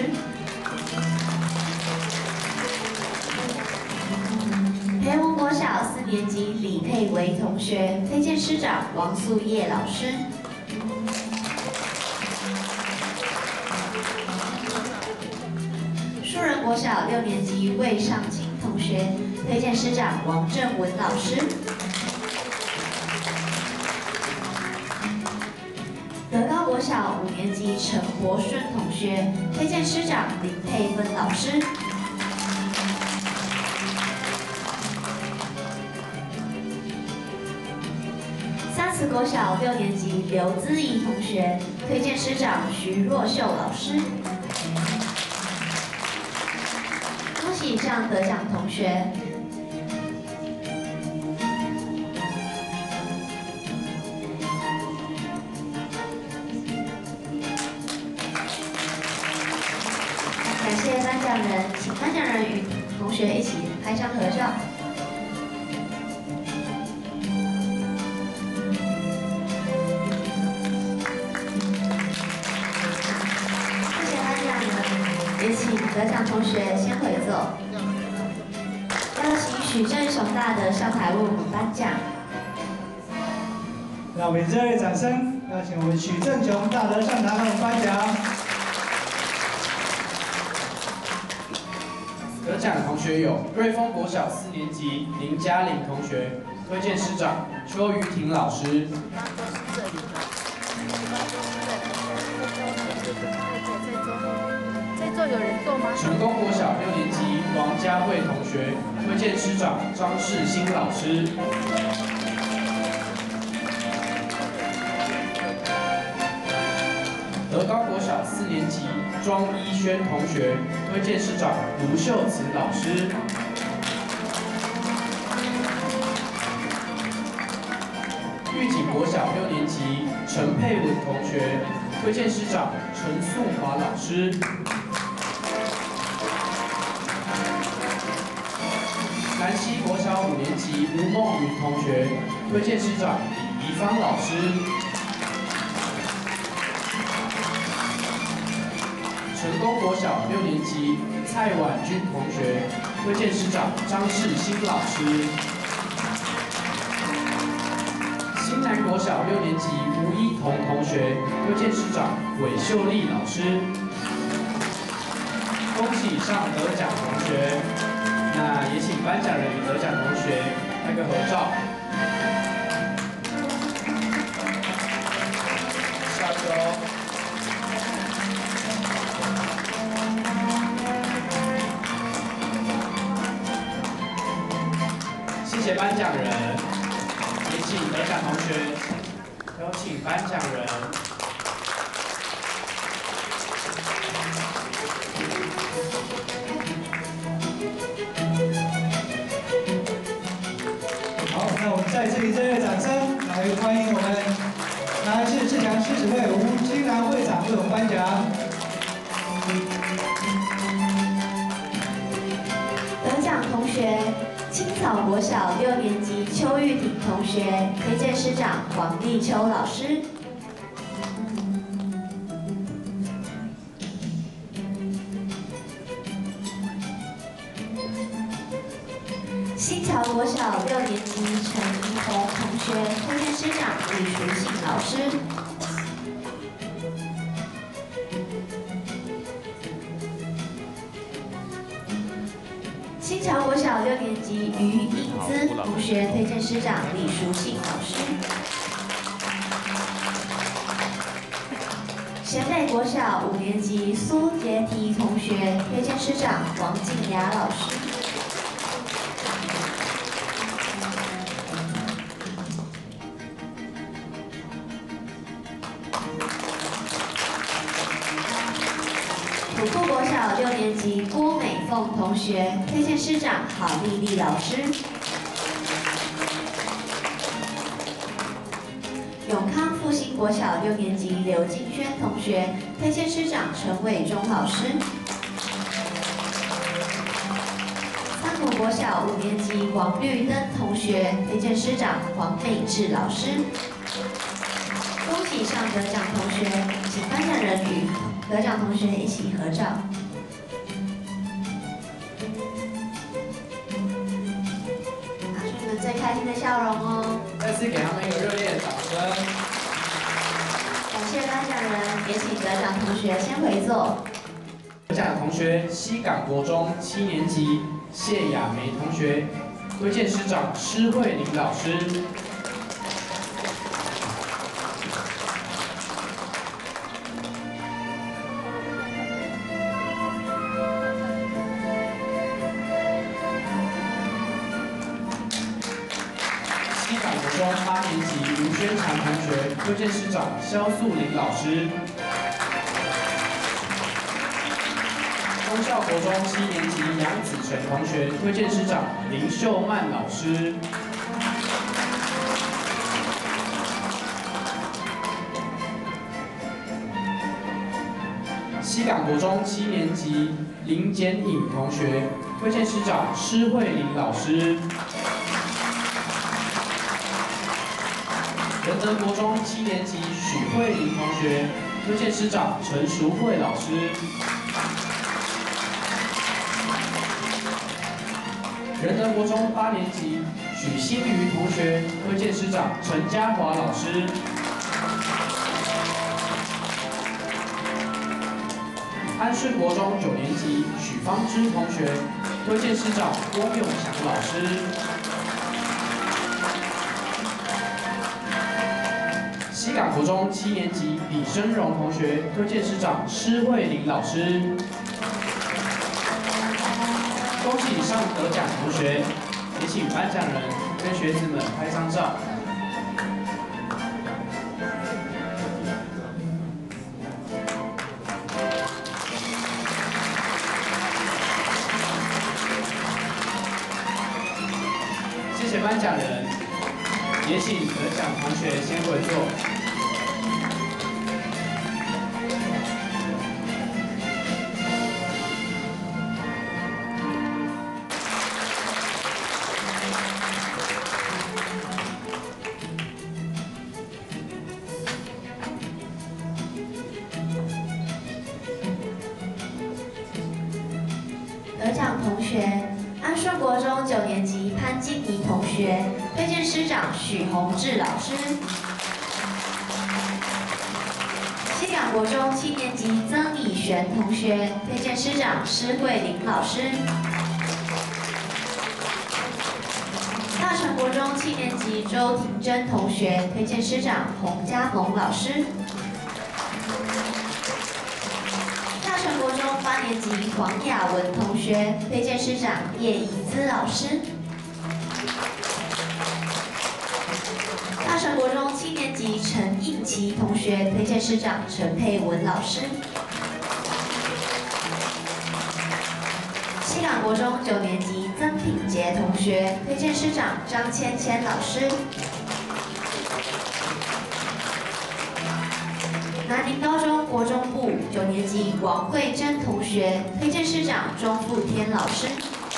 培文国小四年级李佩维同学，推荐师长王素叶老师。树人国小六年级魏尚清同学，推荐师长王正文老师。德高国小五年级陈国顺同学，推荐师长林佩芬老师。三慈国小六年级刘姿怡同学，推荐师长徐若秀老师。恭喜以上得奖同学。感谢颁奖人，请颁奖人与同学一起拍张合照。谢谢颁奖人，也请得奖同学先回座。邀请许正雄大德上台为我们颁奖。
让我们热烈掌声，邀请我们许正雄大德上台为我们颁奖。
得奖的同学有瑞丰国小四年级林嘉玲同学，推荐师长邱瑜婷老师。
在座有人做吗？
成功国小六年级王佳慧同学，推荐师长张世新老师。德高国小四年级庄一轩同学，推荐师长卢秀慈老师。玉井国小六年级陈佩文同学，推荐师长陈素华老师。南溪国小五年级吴梦云同学，推荐师长李怡芳老师。成功国小六年级蔡婉君同学，推荐师长张世新老师。新南国小六年级吴一彤同学，推荐师长韦秀丽老师。恭喜以上得奖同学，那也请颁奖人与得奖同学拍个合照。下一个哦。谢谢颁奖人，也请得奖同学有请颁奖人。
好，那我们在这里热烈掌声来欢迎我们南市自强狮子会吴金兰会长为我们颁奖。
得奖同学。青草国小六年级邱玉婷同学，推荐师长黄立秋老师。新桥国小六年级陈怡红同学，推荐师长李淑信老师。新桥国小六年级于应姿同学，推荐师长李淑信老师。咸北国小五年级苏杰提同学，推荐师长王静雅老师。土库国小六年级郭美凤同学，推荐师长郝丽丽老师。永康复兴国小六年级刘金轩同学，推荐师长陈伟忠老师。三浦国小五年级王绿灯同学，推荐师长黄美智老师。恭喜上得奖同学，请颁奖人与得奖同学一起合照。拿出你们最开心的笑容哦！
再次给他们一个热烈的掌声。
感谢颁奖人，也请得奖同学先回座。
得奖的同学，西港国中七年级谢雅梅同学，推荐师长施慧玲老师。中八年级吴宣强同学，推荐师长肖素玲老师。忠孝国中七年级杨子成同学，推荐师长林秀曼老师。西港国中七年级林简颖同学，推荐师长施慧玲老师。仁德国中七年级许慧玲同学，推荐师长陈淑慧老师。 仁德国中八年级许新瑜同学推荐师长陈嘉华老师。安顺国中九年级许芳芝同学推荐师长翁永祥老师。西港国中七年级李生荣同学推荐师长施慧玲老师。恭喜以上得奖同学，也请颁奖人跟学子们拍张照。谢谢颁奖人，也请得奖同学先回座。
得奖同学，安顺国中九年级潘金怡同学推荐师长许宏志老师。西港国中七年级曾以璇同学推荐师长施慧玲老师。大成国中七年级周婷珍同学推荐师长洪家萌老师。大成国中八年级黄雅文同学推荐师长叶怡姿老师。大成国中七年级陈应琪同学推荐师长陈佩文老师。西港国中九年级曾品杰同学推荐师长张芊芊老师。南宁高中国中部九年级王慧珍同学推荐师长钟富天老师。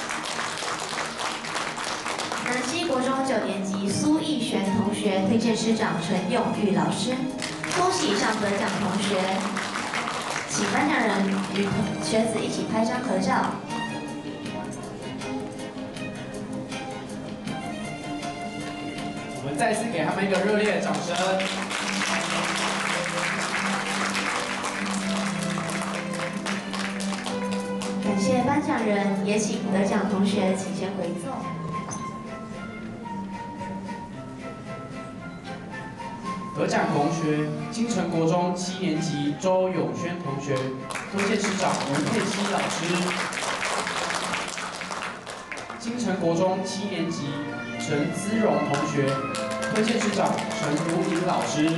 南西国中九年级苏义璇同学推荐师长陈永玉老师。恭喜以上得奖同学，请颁奖人与学子一起拍张合照。
我们再次给他们一个热烈的掌声。
感谢颁奖人，也请得奖同学请先回座。
得奖同学，金城国中七年级周永轩同学推荐师长吴佩熙老师。金城国中七年级陈姿荣同学推荐师长陈如颖老师。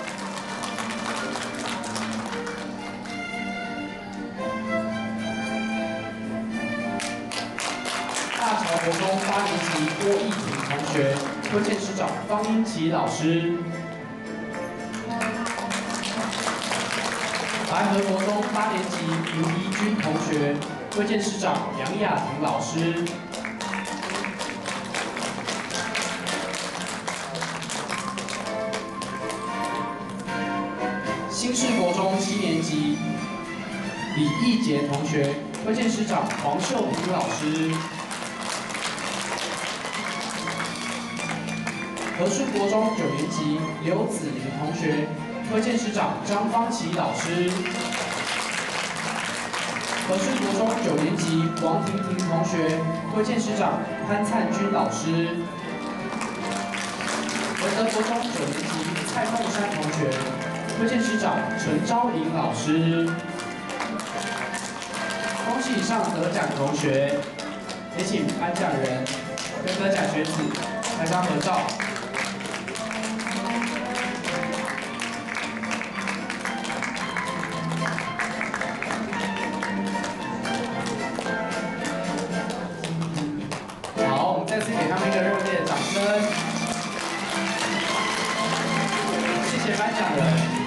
大桥国中八年级郭义婷同学推荐师长方英琪老师。白河国中八年级刘怡君同学推荐师长杨雅婷老师。新市国中七年级李义杰同学推荐师长黄秀萍老师。和顺国中九年级刘子玲同学推荐师长张方琪老师。和顺国中九年级王婷婷同学推荐师长潘灿君老师。仁德国中九年级蔡凤山同学推荐师长陈昭玲老师。恭喜以上得奖同学，也请颁奖人跟得奖学子拍张合照。好，我们再次给他们一个热烈的掌声。谢谢颁奖人。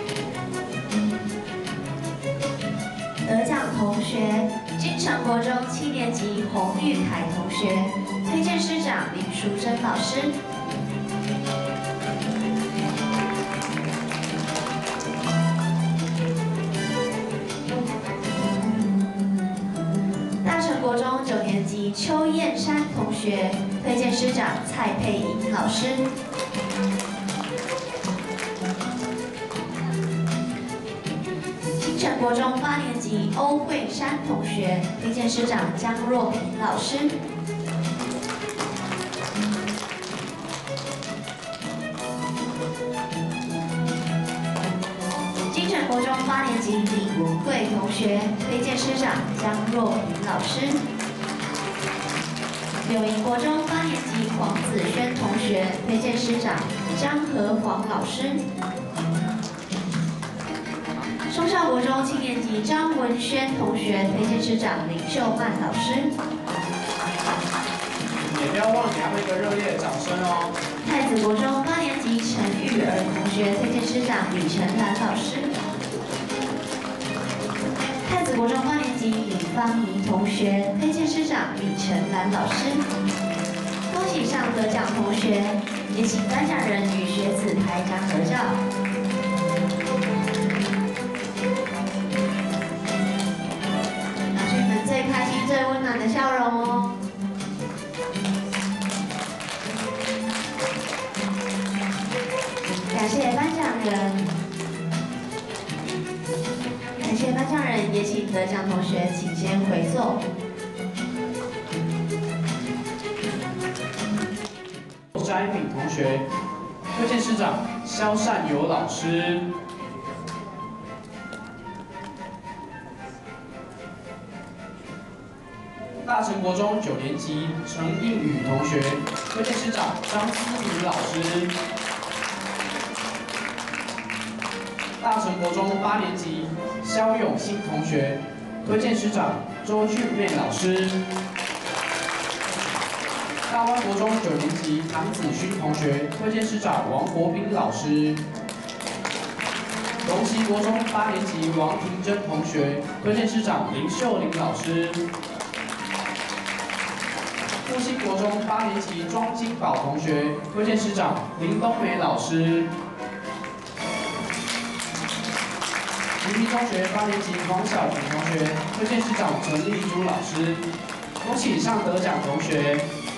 得奖同学，金城国中七年级洪玉凯同学推荐师长林淑珍老师。大成国中九年年级邱燕山同学，推荐师长蔡佩莹老师。金城国中八年级欧慧珊同学，推荐师长江若萍老师。金城国中八年级李文贵同学，推荐师长江若萍老师。柳营国中八年级黄子轩同学，推荐师长张和黄老师。松少国中七年级张文轩同学，推荐师长林秀曼老师。
也不要忘记他们一个热烈的掌声哦。
太子国中八年级陈玉儿同学，推荐师长李晨兰老师。太子国中八年级李芳怡同学，推荐师长李晨兰老师。恭喜以上得奖同学，也请颁奖人与学子拍张合照。拿出你们最开心、最温暖的笑容哦。感谢颁奖人，感谢颁奖人，也请得奖同学请先回座。
张一品同学，推荐师长肖善友老师。大成国中九年级陈映宇同学，推荐师长张思明老师。大成国中八年级肖永新同学，推荐师长周俊妹老师。大湾国中九年级唐子勋同学，推荐师长王国斌老师。龙崎国中八年级王庭珍同学，推荐师长林秀玲老师。复兴国中八年级庄金宝同学，推荐师长林冬梅老师。云林中学八年级黄小平同学，推荐师长陈丽珠老师。恭喜以上得奖同学。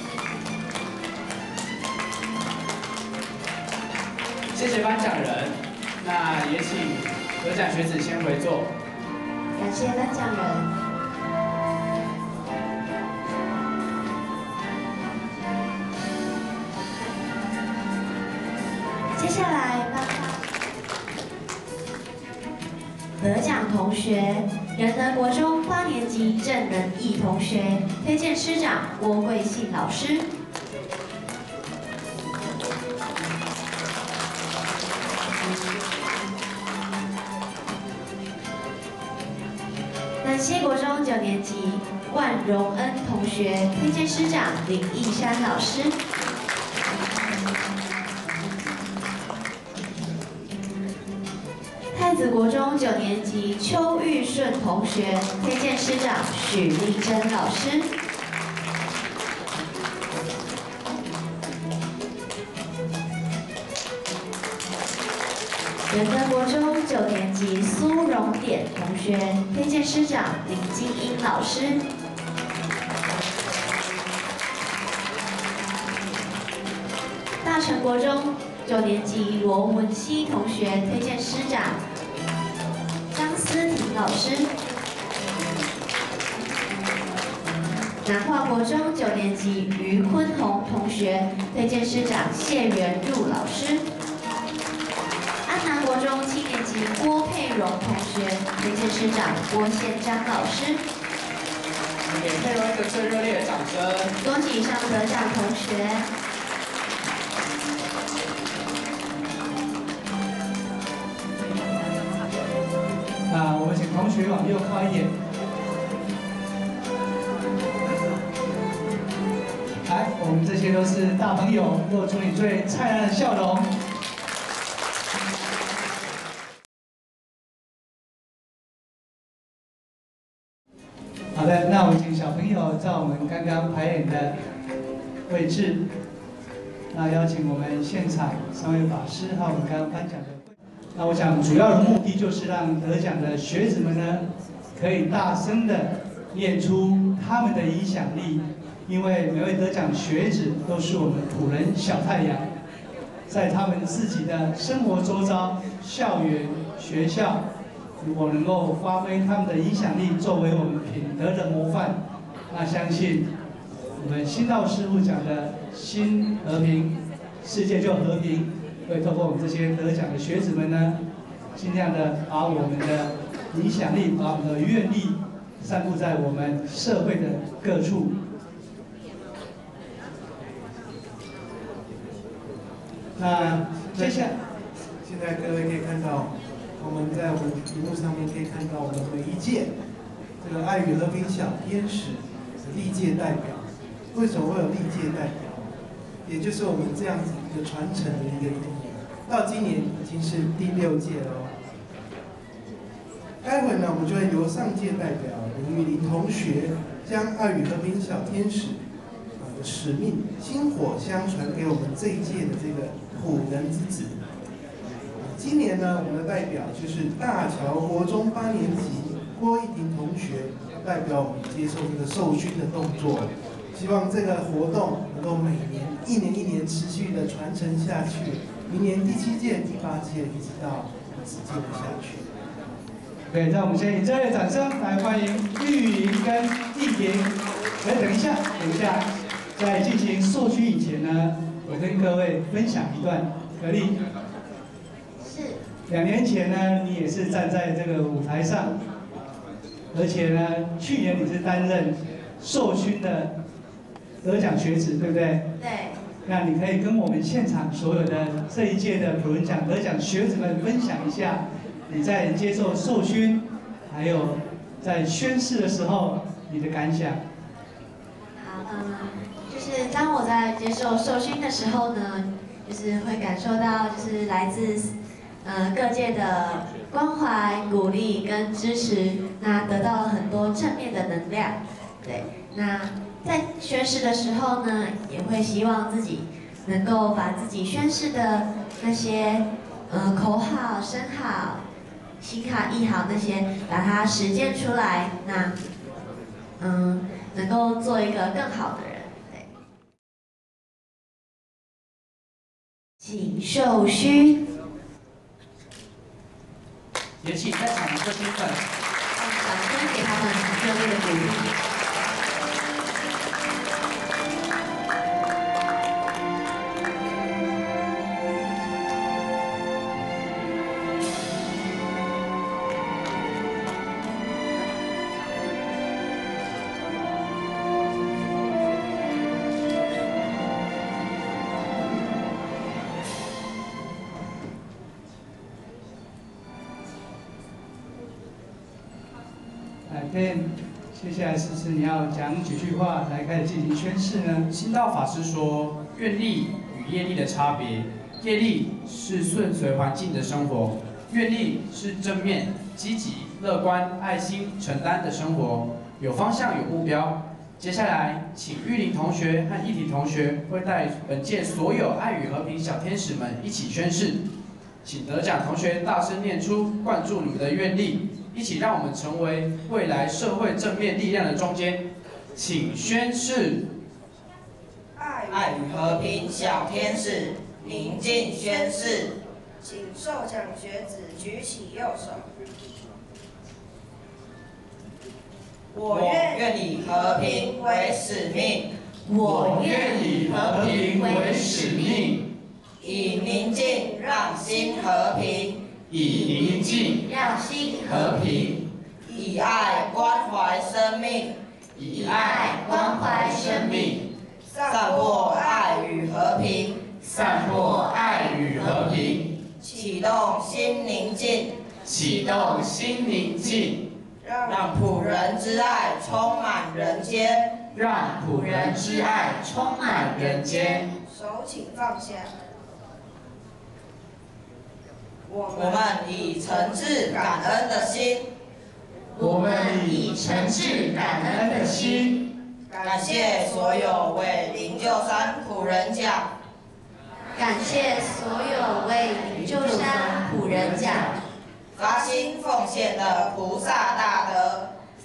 谢谢颁奖人，那也请得奖学子先回座。
感谢颁奖人。接下来颁发得奖同学，仁德国中八年级郑仁义同学，推荐师长郭慧信老师。南溪国中九年级万荣恩同学，推荐师长林义山老师。太子国中九年级邱玉顺同学，推荐师长许丽珍老师。仁德国中九年级苏荣典同学，推荐师长林金英老师。大成国中九年级罗文熙同学，推荐师长张思婷老师。南华国中九年级于坤宏同学，推荐师长谢元入老师。安南国中七年级郭佩荣同学，推荐师长郭宪章老师。
给佩荣一个最热烈的掌声。
恭喜以上得奖同学。
那我们请同学往右靠一点。来，我们这些都是大朋友，露出你最灿烂的笑容。好的，那我们请小朋友在我们刚刚排演的位置。那邀请我们现场三位法师和我们刚刚颁奖的。那我想主要的目的就是让得奖的学子们呢，可以大声的练出他们的影响力。因为每位得奖学子都是我们辅仁小太阳，在他们自己的生活周遭、校园、学校，如果能够发挥他们的影响力，作为我们品德的模范，那相信我们新道师傅讲的新和平，世界就和平，会透过我们这些得奖的学子们呢，尽量的把我们的影响力、把我们的愿力散布在我们社会的各处。那接下来，
现在各位可以看到，我们在我们屏幕上面可以看到我们每一届这个爱与和平小天使历届代表。为什么会有历届代表？也就是我们这样子一个传承的一个意义。到今年已经是第六届了哦。待会呢，我们就会由上届代表林玉玲同学将爱与和平小天使啊的使命薪火相传给我们这一届的这个辅仁之子。今年呢，我们的代表就是大桥国中八年级郭一婷同学，代表我们接受这个受勋的动作。希望这个活动能够每年一年一年持续的传承下去，明年第七届、第八届一直到直接的下去。
对，让我们先以热烈掌声来欢迎玉玲跟易婷。来，等一下，等一下，在进行授勋以前呢，我跟各位分享一段格力。
是。
两年前呢，你也是站在这个舞台上，而且呢，去年你是担任授勋的得奖学子，对不对？
对。
那你可以跟我们现场所有的这一届的普仁奖得奖学子们分享一下，你在接受授勋，还有在宣誓的时候你的感想。
好，嗯，就是当我在接受授勋的时候呢，就是会感受到就是来自呃各界的关怀、鼓励跟支持，那得到了很多正面的能量。对，那在宣誓的时候呢，也会希望自己能够把自己宣誓的那些呃口号、声号、心号、意号那些，把它实践出来，那嗯，能够做一个更好的人。对，请授勋。
也请在场的各勋粉，
掌声给他们热烈的鼓励。
接下来是不是你要讲几句话来开始进行宣誓呢？
新道法师说，愿力与业力的差别，业力是顺随环境的生活，愿力是正面、积极、乐观、爱心、承担的生活，有方向、有目标。接下来，请玉玲同学和一体同学会带本届所有爱与和平小天使们一起宣誓，请得奖同学大声念出，灌注你们的愿力。一起让我们成为未来社会正面力量的中坚，请宣誓。
爱与和平小天使宁静宣誓，请受奖学子举起右手。我愿以和平为使命，
我
愿以和平为使命，
以宁静让心和平。
以宁静
让心
和平，
以爱关怀生命，
以爱关怀生命，
散播爱与和平，
散播爱与和平，
启动心宁静，
启动心宁静，
让普仁之爱充满人间，
让普仁之爱充满人间。
手请放下。我们以诚挚感恩的心，
我们以诚挚感恩的心，
感谢所有为灵鹫山普仁奖，
感谢所有为灵鹫山普仁奖
发心奉献的菩萨大德，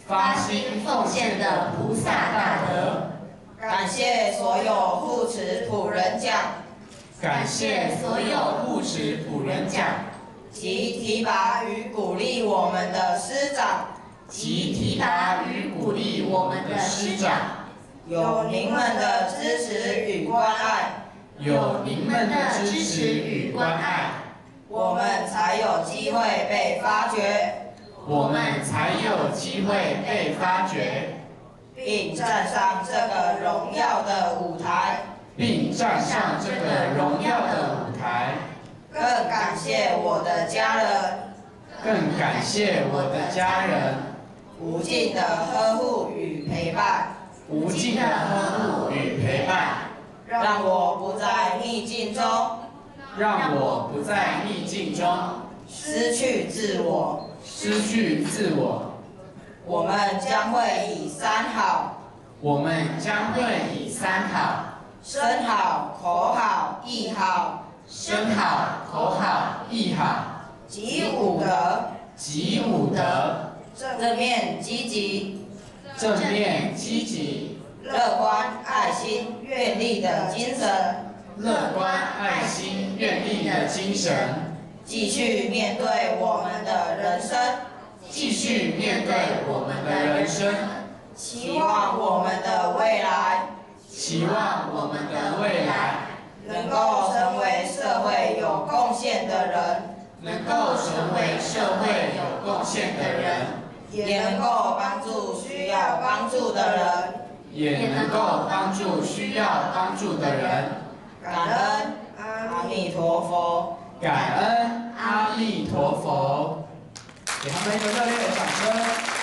发心奉献的菩萨大德。感谢所有护持普人奖，
感谢所有护持普人奖
及提拔与鼓励我们的师长，
及提拔与鼓励我们的师长。
有您们的支持与关爱，
有您们的支持与关爱，
我们才有机会被发掘，
我们才有机会被发掘，
并站上这个荣耀的舞台，
并站上这个荣耀的舞台。
更感谢我的家人，
更感谢我的家人
无尽的呵护与陪伴，
无尽的呵护与陪伴，
让我不在逆境中，
让我不在逆境中
失去自我，
失去自我。
我们将会以三好，
我们将会以三好：
生好、口好、意好，
生好、口好、意好，
及五德，
及五德，
正面积极，
正面积极，
乐观爱心愿力的精神，
乐观爱心愿力的精神，
继续面对我们的人生，
继续面对我们的人生，
期望我们的未来，
期望我们的未来
能够成为社会有贡献的人，
能够成为社会有贡献的人，
也能够帮助需要帮助的人，
也能够帮助需要帮助的人。
感恩阿弥陀佛，
感恩阿弥陀佛。给他们一个热烈的掌声。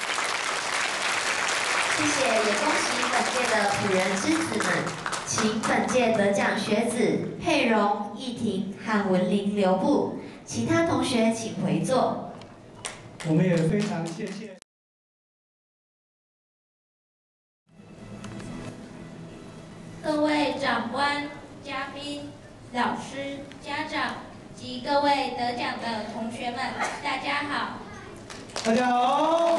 谢谢，也恭喜本届的普人之子们，请本届得奖学子佩蓉、易婷和文玲留步，其他同学请回座。
我们也非常谢谢。
各位长官、嘉宾、老师、家长及各位得奖的同学们，大家好。
大家好。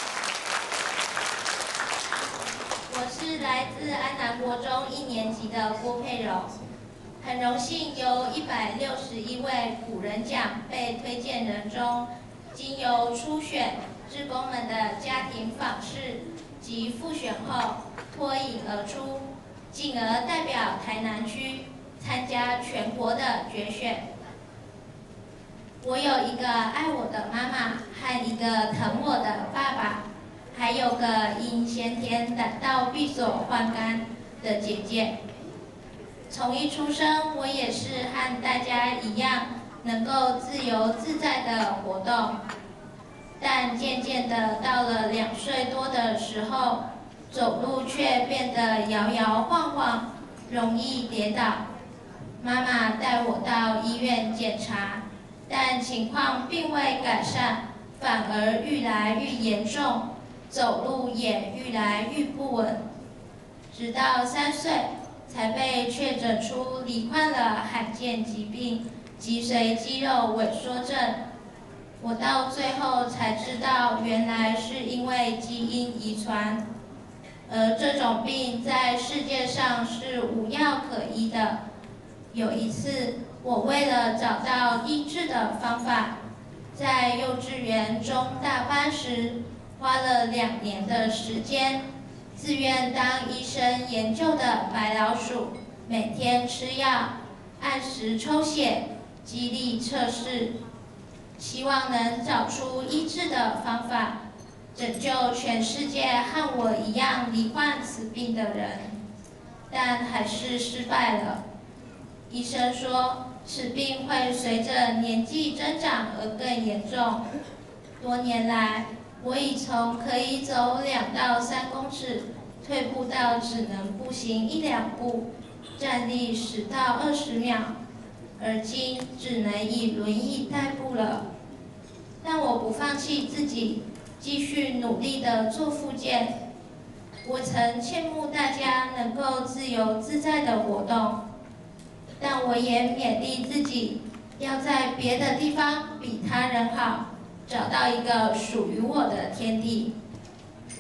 我是来自安南国中一年级的郭佩蓉，很荣幸由一百六十一位普人奖被推荐人中，经由初选志工们的家庭访视及复选后脱颖而出，进而代表台南区参加全国的决选。我有一个爱我的妈妈和一个疼我的爸爸，还有个因先天胆道闭锁换肝的姐姐。从一出生，我也是和大家一样，能够自由自在的活动。但渐渐的，到了两岁多的时候，走路却变得摇摇晃晃，容易跌倒。妈妈带我到医院检查，但情况并未改善，反而愈来愈严重，走路也愈来愈不稳。直到三岁，才被确诊出罹患了罕见疾病脊髓肌肉萎缩症。我到最后才知道，原来是因为基因遗传，而这种病在世界上是无药可医的。有一次，我为了找到医治的方法，在幼稚园中大班时，花了两年的时间，自愿当医生研究的白老鼠，每天吃药，按时抽血，激励测试，希望能找出医治的方法，拯救全世界和我一样罹患此病的人，但还是失败了。医生说，此病会随着年纪增长而更严重。多年来，我已从可以走两到三公尺，退步到只能步行一两步，站立十到二十秒，而今只能以轮椅代步了。但我不放弃自己，继续努力地做复健。我曾羡慕大家能够自由自在地活动，但我也勉励自己，要在别的地方比他人好，找到一个属于我的天地。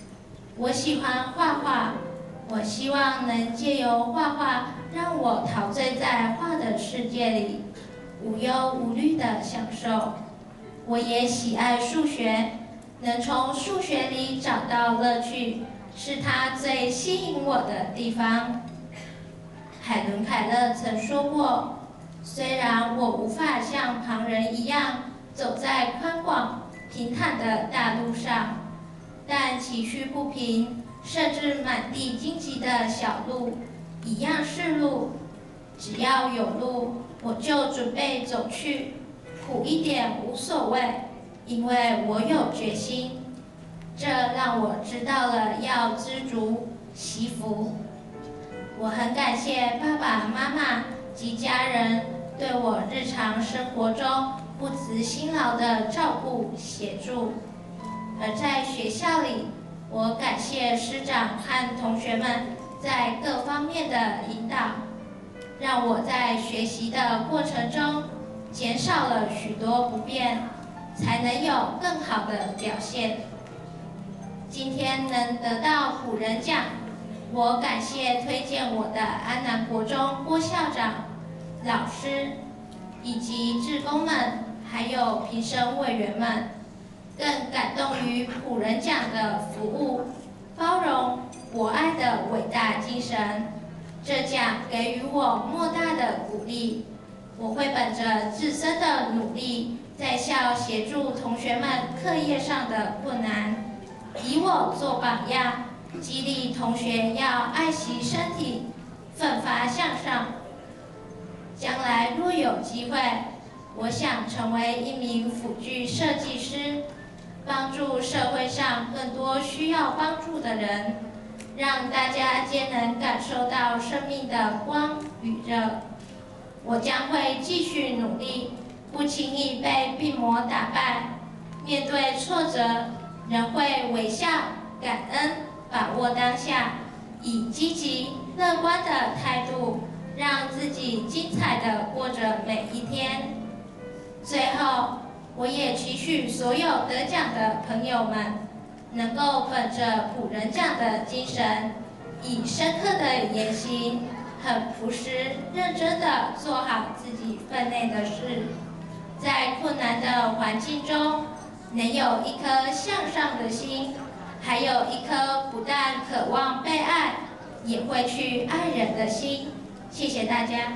我喜欢画画，我希望能借由画画让我陶醉在画的世界里，无忧无虑的享受。我也喜爱数学，能从数学里找到乐趣，是它最吸引我的地方。海伦·凯勒曾说过，虽然我无法像旁人一样走在宽广平坦的大路上，但崎岖不平，甚至满地荆棘的小路一样是路。只要有路，我就准备走去，苦一点无所谓，因为我有决心。这让我知道了要知足惜福。我很感谢爸爸妈妈及家人对我日常生活中不辞辛劳的照顾协助。而在学校里，我感谢师长和同学们在各方面的引导，让我在学习的过程中减少了许多不便，才能有更好的表现。今天能得到辅仁奖，我感谢推荐我的安南国中郭校长、老师以及志工们，还有评审委员们。更感动于辅仁奖的服务、包容、博爱的伟大精神。这奖给予我莫大的鼓励，我会本着自身的努力，在校协助同学们课业上的困难，以我做榜样，激励同学要爱惜身体，奋发向上。将来若有机会，我想成为一名辅具设计师，帮助社会上更多需要帮助的人，让大家皆能感受到生命的光与热。我将会继续努力，不轻易被病魔打败。面对挫折，仍会微笑、感恩，把握当下，以积极乐观的态度，让自己精彩地过着每一天。最后，我也期许所有得奖的朋友们，能够本着辅仁奖的精神，以深刻的言行，很朴实认真地做好自己分内的事，在困难的环境中，能有一颗向上的心，还有一颗不但渴望被爱，也会去爱人的心。谢谢大家。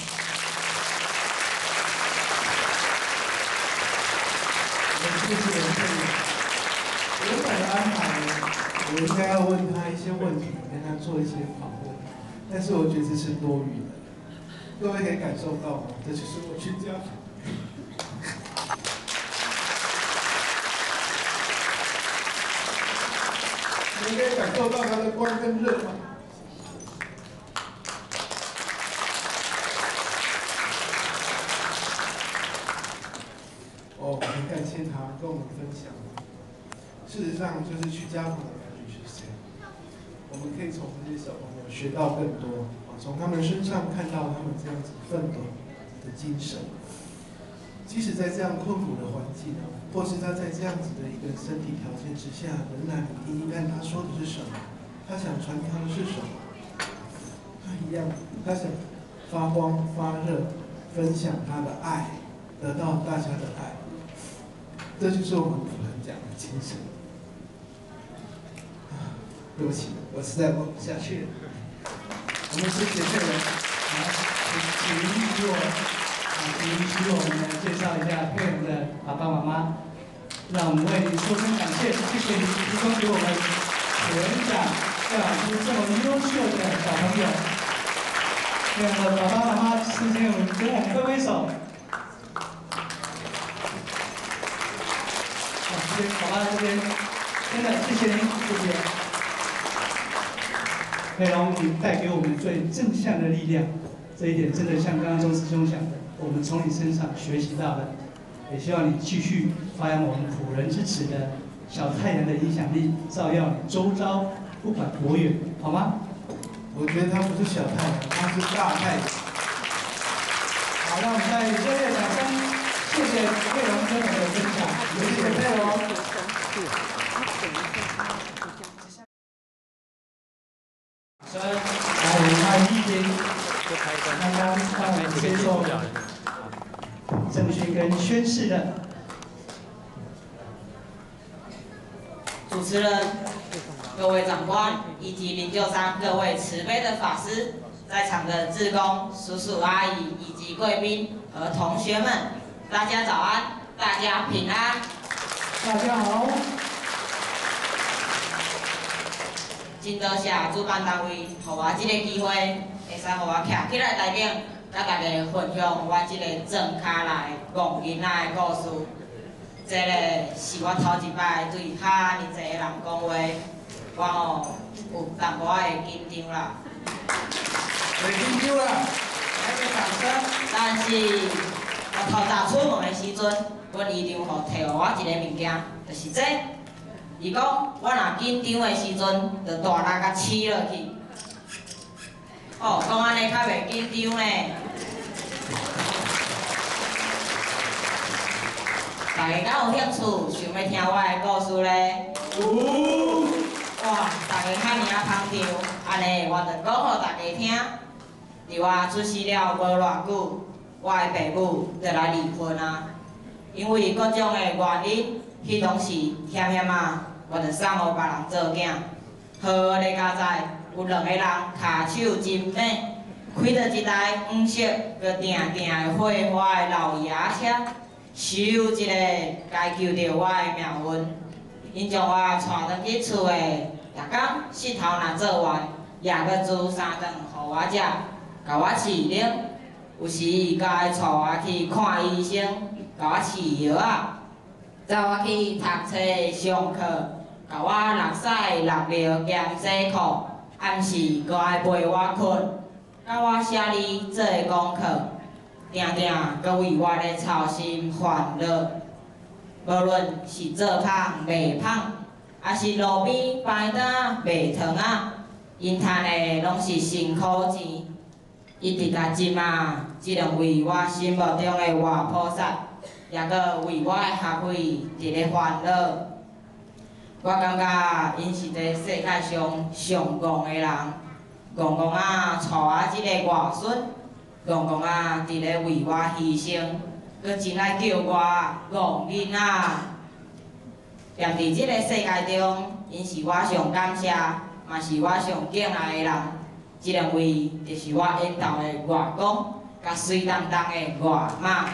谢谢原本的安排，我应该要问他一些问题，跟他做一些访问，但是我觉得这是多余的。各位可以感受到吗？这就是我去家。你们可以感受到它的光跟热吗？哦，很感谢他跟我们分享。事实上，就是去家访的感觉是这样。我们可以从这些小朋友学到更多，从他们身上看到他们这样子奋斗的精神。即使在这样困苦的环境啊，或是他在这样子的一个身体条件之下，仍然你听听看他说的是什么，他想传达的是什么。他一样，他想发光发热，分享他的爱，得到大家的爱。这就是我们辅仁奖的精神。对不起，我实在播不下去了。我们是姐妹人，来，请允许我，啊，请允许我们来介绍一下佩蓉的爸爸妈妈，让我们为您说声感谢，谢谢您提供给我们辅仁奖这样这么优秀的小朋友。佩蓉的爸爸妈妈，之前我们跟我们挥挥手。这边宝宝这边，真的谢谢您，谢谢。佩蓉，你带给我们最正向的力量，这一点真的像刚刚钟师兄讲的，我们从你身上学习到了，也希望你继续发扬我们辅仁之耻的小太阳的影响力，照耀你周遭，不管多远，好吗？我觉得他不是小太阳，他是大太阳。好，让我们再热烈掌声，谢谢佩蓉跟我们的分享，谢谢佩蓉。
的。
主持人、各位长官以及灵鹫山各位慈悲的法师，在场的志工、叔叔阿姨以及贵宾和同学们，大家早安，大家平安。
大家好。
真多谢主办单位，给我这个机会，会使给我徛起来台顶，甲大家分享我这个庄脚内戆囡仔的故事。这个是我头一摆对哈尼侪人讲话，我吼有淡薄仔会紧张啦。
会紧张啦，
来个掌声！但是我透早出门的时阵，阮姨丈吼摕互我一个物件，就是这。伊讲我若紧张的时阵，就大力甲饲落去。哦，讲安尼较袂紧张呢。大家敢有兴趣想要听我的故事咧？有。哇，大家遐尔啊捧场，安尼我就讲互大家听。伫我出世了无偌久，我的爸母就来离婚啊。因为各种的原因，迄当时险险啊，我就送互别人做囝。好好咧佳哉，有两个人骹手真猛，开着一台黄色个定定的火花的老爷车。咻一个，解救着我的命运。因将我带转去厝的，逐工膝头若做完，也搁煮三顿互我食，甲我饲奶。有时伊搁爱带我去看医生，甲我饲药仔，载我去读册上课，甲我落屎落尿兼洗裤，暗时搁爱陪我困，教我写字做功课。定定搁为我咧操心烦恼，无论是做芳卖芳，还是路边摆摊卖糖仔，因赚的拢是辛苦钱。伊直甲今嘛，只能为我心目中的活菩萨，也搁为我的学费伫咧烦恼。我感觉因是这世界上上戆的人，戆戆啊，带我即个外孙。戆戆啊，伫咧为我牺牲，佮真爱叫我戆囡仔。踮伫即个世界中，因是我上感谢，嘛是我上敬爱的人。即两位就是我缘投的外公，甲水当当的外妈。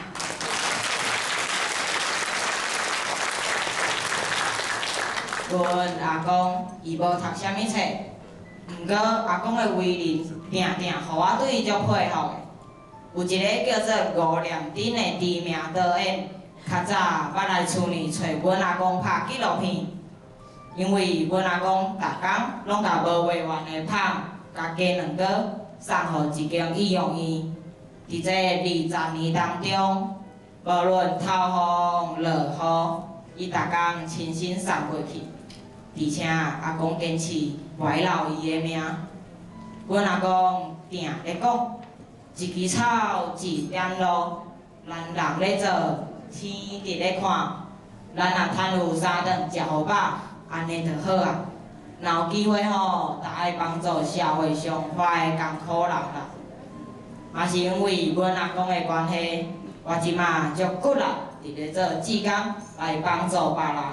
阮阿公伊无读啥物册，毋过阿公的为人，定定互我对伊足佩服的。有一个叫做吴念真的知名导演，较早捌来厝里找阮阿公拍纪录片，因为阮阿公逐工拢甲无卖完的芳，甲鸡卵糕送互一间医用院。伫这二十年当中，无论透风落雨，伊逐工亲身送过去，而且阿公坚持袂留伊的命。阮阿公定咧讲。一枝草，一点露，咱人咧做，天伫咧看。咱若趁有三顿食好饱，安尼就好啊。若有机会吼，就爱帮助社会上坏的艰苦人啦。嘛是因为阮阿公的关系，我即马足骨力伫咧做志工来帮助别人。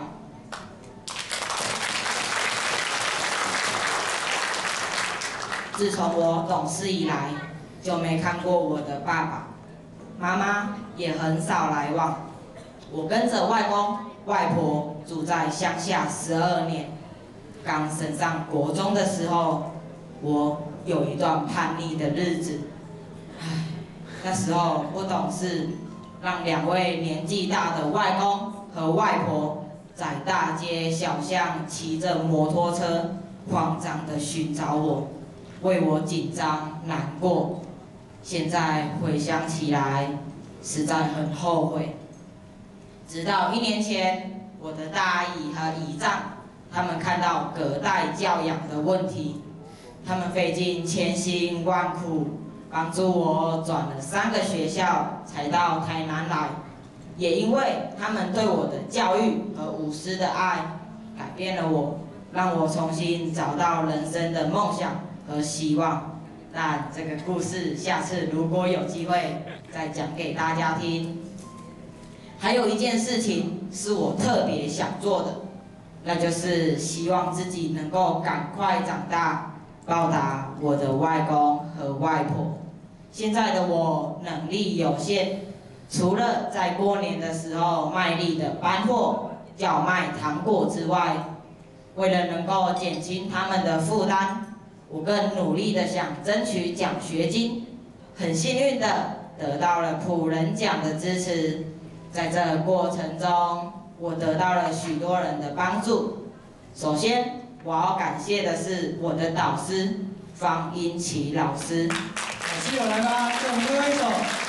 自从我懂事以来。就没看过我的爸爸妈妈，也很少来往。我跟着外公外婆住在乡下十二年。刚升上国中的时候，我有一段叛逆的日子。唉，那时候不懂事，让两位年纪大的外公和外婆在大街小巷骑着摩托车，慌张地寻找我，为我紧张难过。现在回想起来，实在很后悔。直到一年前，我的大姨和姨丈，他们看到隔代教养的问题，他们费尽千辛万苦，帮助我转了三个学校，才到台南来。也因为他们对我的教育和无私的爱，改变了我，让我重新找到人生的梦想和希望。但这个故事下次如果有机会再讲给大家听。 还有一件事情是我特别想做的，那就是希望自己能够赶快长大，报答我的外公和外婆。现在的我能力有限，除了在过年的时候卖力的搬货、叫卖糖果之外，为了能够减轻他们的负担，我更努力的想争取奖学金。很幸运的得到了普仁奖的支持，在这个过程中，我得到了许多人的帮助。首先，我要感谢的是我的导师方英奇老师。
老师有来吗？给我们挥挥手。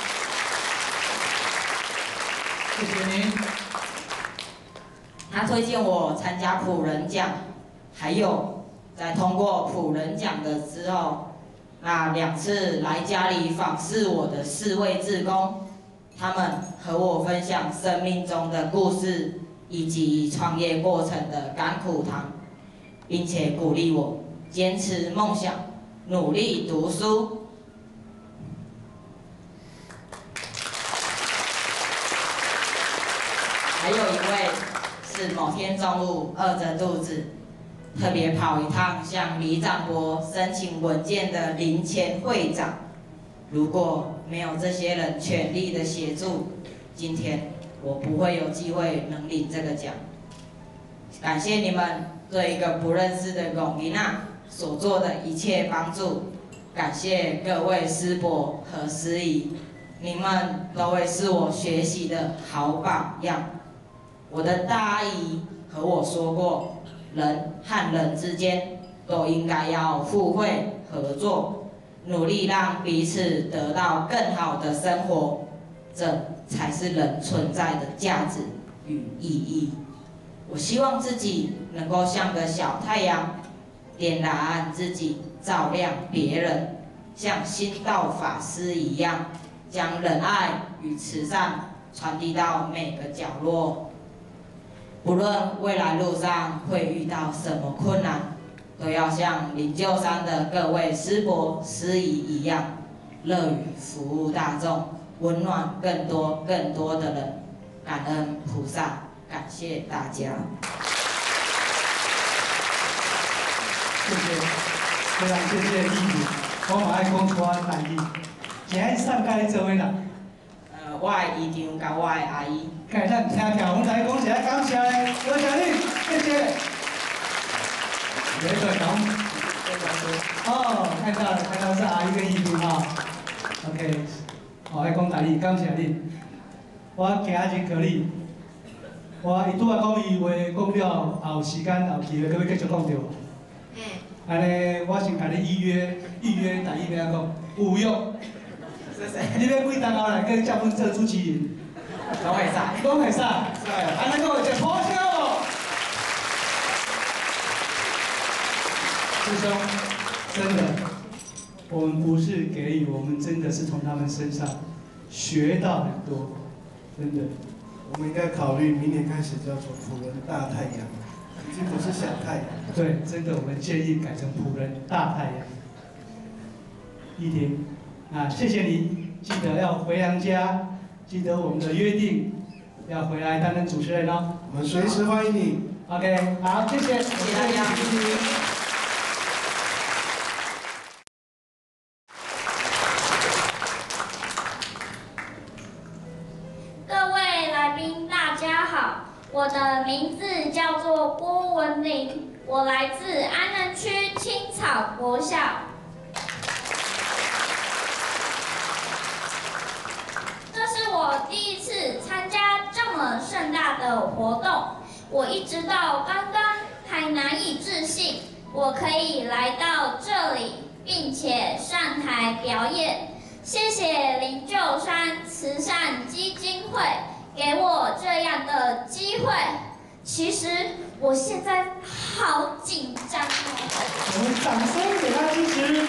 谢谢您。
他推荐我参加普仁奖，还有在通过普仁奖的之后，那两次来家里访视我的四位志工，他们和我分享生命中的故事以及创业过程的甘苦谈，并且鼓励我坚持梦想，努力读书。还有一位是某天中午饿着肚子，特别跑一趟向李长博申请文件的林前会长。如果没有这些人全力的协助，今天我不会有机会能领这个奖。感谢你们对一个不认识的龚琳娜所做的一切帮助，感谢各位师伯和师姨，你们都会是我学习的好榜样。我的大阿姨和我说过，人和人之间都应该要互惠合作，努力让彼此得到更好的生活，这才是人存在的价值与意义。我希望自己能够像个小太阳，点燃自己，照亮别人，像心道法师一样，将仁爱与慈善传递到每个角落。不论未来路上会遇到什么困难，都要像灵鹫山的各位师伯师姨一样，乐于服务大众，温暖更多更多的人。感恩菩萨，感谢大家。
谢谢，非常谢谢义母，我嘛爱讲出我的台语。今日上届做位人？
呃，我的姨丈甲我的阿姨。
该咱听听，我们来讲一下感谢的，多谢你，谢谢。没错，讲。哦，看到了，看到是阿姨跟义母哈。OK， 哦，爱讲台语，感谢你。我今仔日可你，我伊拄仔讲伊话讲了，后时间后期会搁要继续讲着。嗯。安尼，我先甲你预约，预约台语要讲有用。你要几档后来跟叫阮做主持人？
拢会使，
拢会使。安尼讲就好笑哦。师兄，真的，我们不是给予，我们真的是从他们身上学到很多，真的。
我们应该考虑明年开始叫做普仁大太阳，已经不是小太阳。
对，真的，我们建议改成普仁大太阳。依婷，啊，谢谢你，记得要回娘家，记得我们的约定，要回来担任主持人哦。
我们随时欢迎你。
OK， 好，谢谢，谢谢大家，谢谢你。
我的名字叫做郭文玲，我来自安南区青草国小。这是我第一次参加这么盛大的活动，我一直到刚刚还难以置信，我可以来到这里，并且上台表演。谢谢灵鹫山慈善基金会给我这样的机会，其实我现在好紧张哦。
我们掌声给他支持。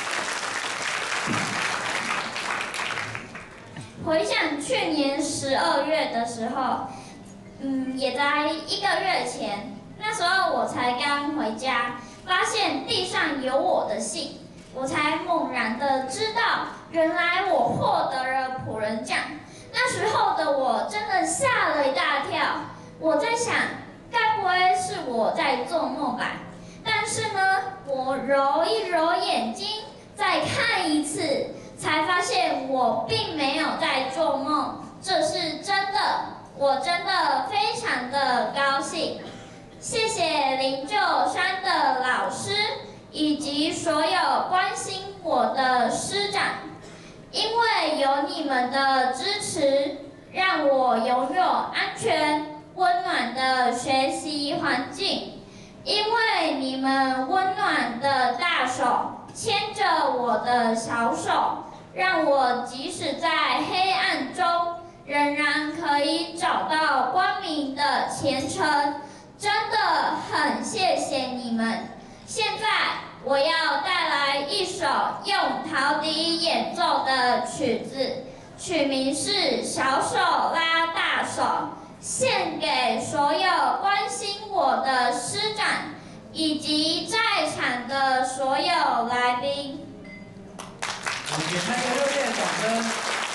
回想去年十二月的时候，嗯，也在一个月前，那时候我才刚回家，发现地上有我的信，我才猛然的知道，原来我获得了普仁奖。 那时候的我真的吓了一大跳，我在想，该不会是我在做梦吧？但是呢，我揉一揉眼睛，再看一次，才发现我并没有在做梦，这是真的，我真的非常的高兴。谢谢灵鹫山的老师以及所有关心我的师长，因为有你们的支持，让我拥有安全、温暖的学习环境。因为你们温暖的大手牵着我的小手，让我即使在黑暗中，仍然可以找到光明的前程。真的很谢谢你们。现在我要带来一首用陶笛演奏的曲子，曲名是《小手拉大手》，献给所有关心我的师长以及在场的所有来宾。
我们给他一个热烈的掌声。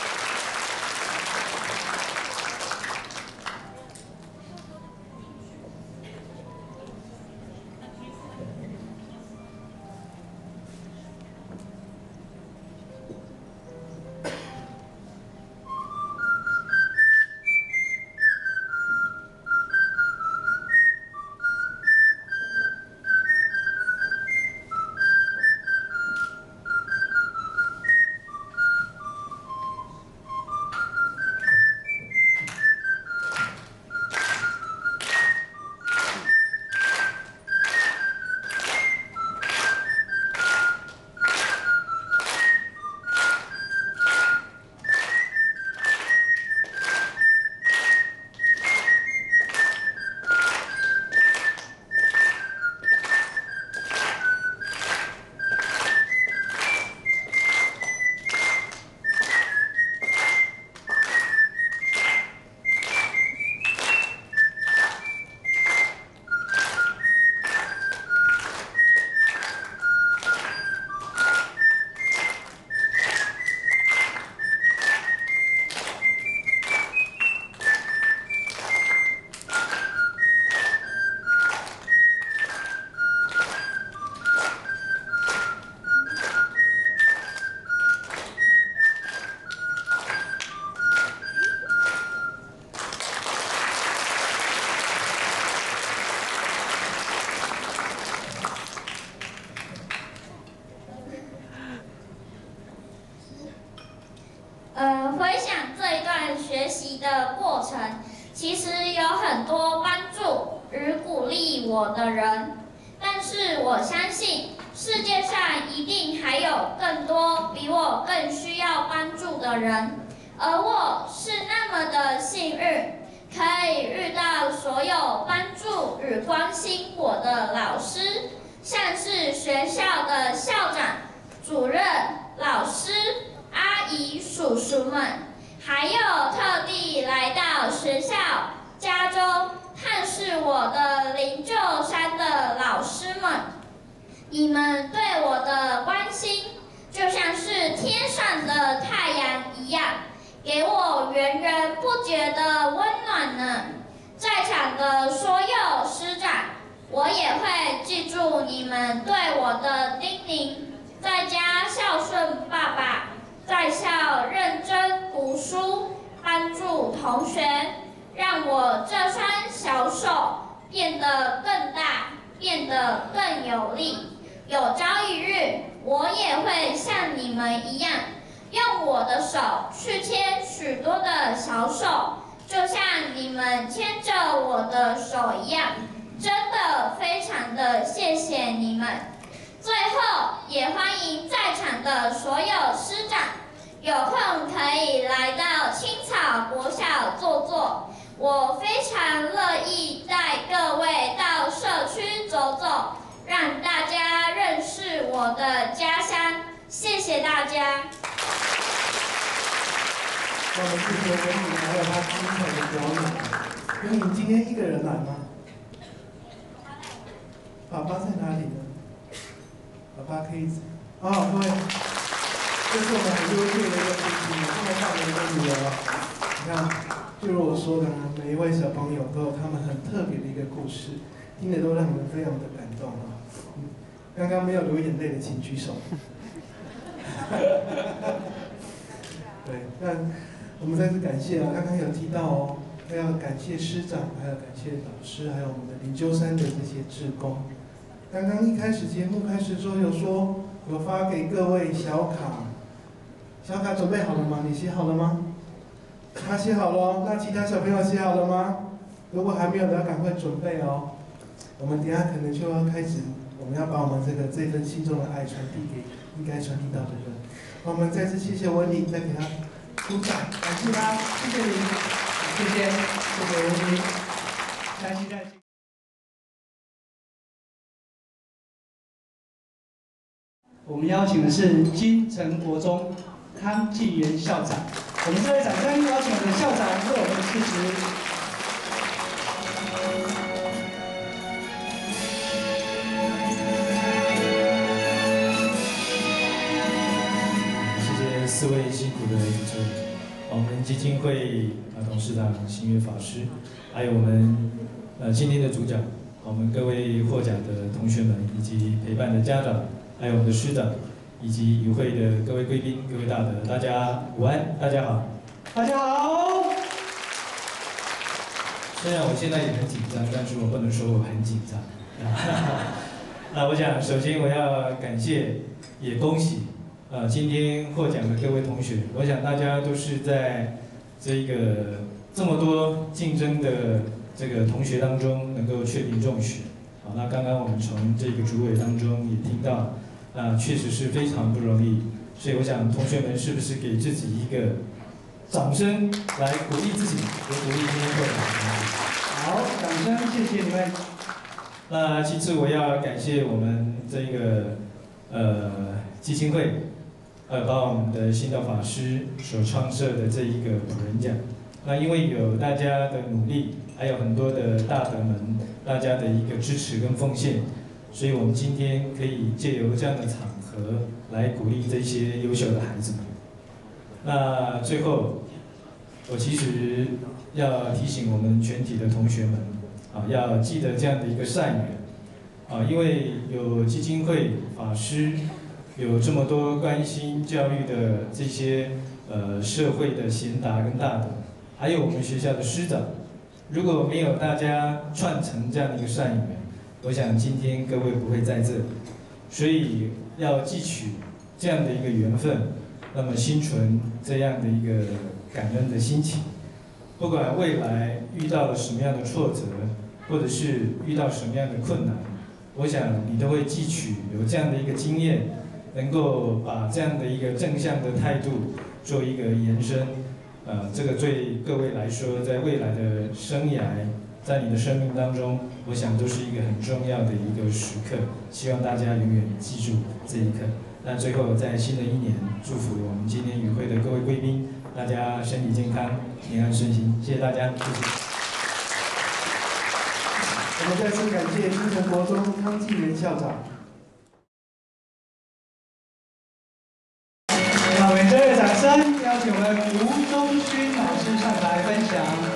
呃，回想这一段学习的过程，其实有很多帮助与鼓励我的人，但是我相信世界上一定还有更多比我更需要帮助的人，而我是那么的幸运，可以遇到所有帮助与关心我的老师，像是学校的校长、主任、老师、阿姨、叔叔们，还有特地来到学校、家中探视我的灵鹫山的老师们。你们对我的关心，就像是天上的太阳一样，给我源源不绝的温暖呢。在场的所有师长，我也会记住你们对我的叮咛，在家孝顺爸爸，在校认真读书，帮助同学，让我这双小手变得更大，变得更有力。有朝一日，我也会像你们一样，用我的手去牵许多的小手，就像你们牵着我的手一样。真的非常的谢谢你们。最后，也欢迎在场的所有师长，有空可以来到青草国小坐坐，我非常乐意带各位到社区走走，让大家认识我的家乡。谢谢大家。
我们谢谢文敏还有他精彩的表演。文敏今天一个人来吗？爸爸在哪里呢？爸爸可以，哦，各位，这是我们很优秀的一个亲戚，这么棒的一个女儿。 像就如我说的呢，每一位小朋友都有他们很特别的一个故事，听得都让人非常的感动啊。嗯，刚刚没有流眼泪的请举手。对，那我们再次感谢啊，刚刚有提到哦，要感谢师长，还有感谢老师，还有我们的灵鹫山的这些志工。刚刚一开始节目开始的时候有说有发给各位小卡，小卡准备好了吗？你写好了吗？他写好了哦，那其他小朋友写好了吗？如果还没有的，要赶快准备哦。我们等一下可能就要开始，我们要把我们这个这份心中的爱传递给应该传递到的人。我们再次谢谢文玲，再给他鼓掌，感谢他，谢谢你，谢谢，谢谢文玲，感谢感谢。
我们邀请的是金城国中康纪元校长，我们这位掌声邀请我们的校长为我们致辞。
谢谢四位辛苦的主持人，我们基金会啊董事长新月法师，还有我们呃今天的主讲，我们各位获奖的同学们以及陪伴的家长。还有我们的师长，以及与会的各位贵宾、各位大德，大家午安，大家好。
大家好。
虽然我现在也很紧张，但是我不能说我很紧张。那我想，首先我要感谢，也恭喜，呃，今天获奖的各位同学。我想大家都是在这个这么多竞争的这个同学当中，能够确定中选。好，那刚刚我们从这个主委当中也听到。啊，确实是非常不容易，所以我想同学们是不是给自己一个掌声来鼓励自己，也鼓励今天获奖的同学。
好，掌声，谢谢你们。
那其次我要感谢我们这个呃基金会，呃把我们的新道法师所创设的这一个普仁奖。那因为有大家的努力，还有很多的大德们大家的一个支持跟奉献。所以我们今天可以借由这样的场合来鼓励这些优秀的孩子们。那最后，我其实要提醒我们全体的同学们，啊，要记得这样的一个善缘，啊，因为有基金会法师，有这么多关心教育的这些呃社会的贤达跟大德，还有我们学校的师长，如果没有大家串成这样的一个善缘，我想今天各位不会在这，所以要汲取这样的一个缘分，那么心存这样的一个感恩的心情，不管未来遇到了什么样的挫折，或者是遇到什么样的困难，我想你都会汲取有这样的一个经验，能够把这样的一个正向的态度做一个延伸，呃，这个对各位来说，在未来的生涯。在你的生命当中，我想都是一个很重要的一个时刻，希望大家永远记住这一刻。那最后，在新的一年，祝福我们今天与会的各位贵宾，大家身体健康，平安顺心。谢谢大家，谢谢。
我们再次感谢金城国中康纪元校长。
那我们这位掌声，邀请我们吴忠勋老师上台分享。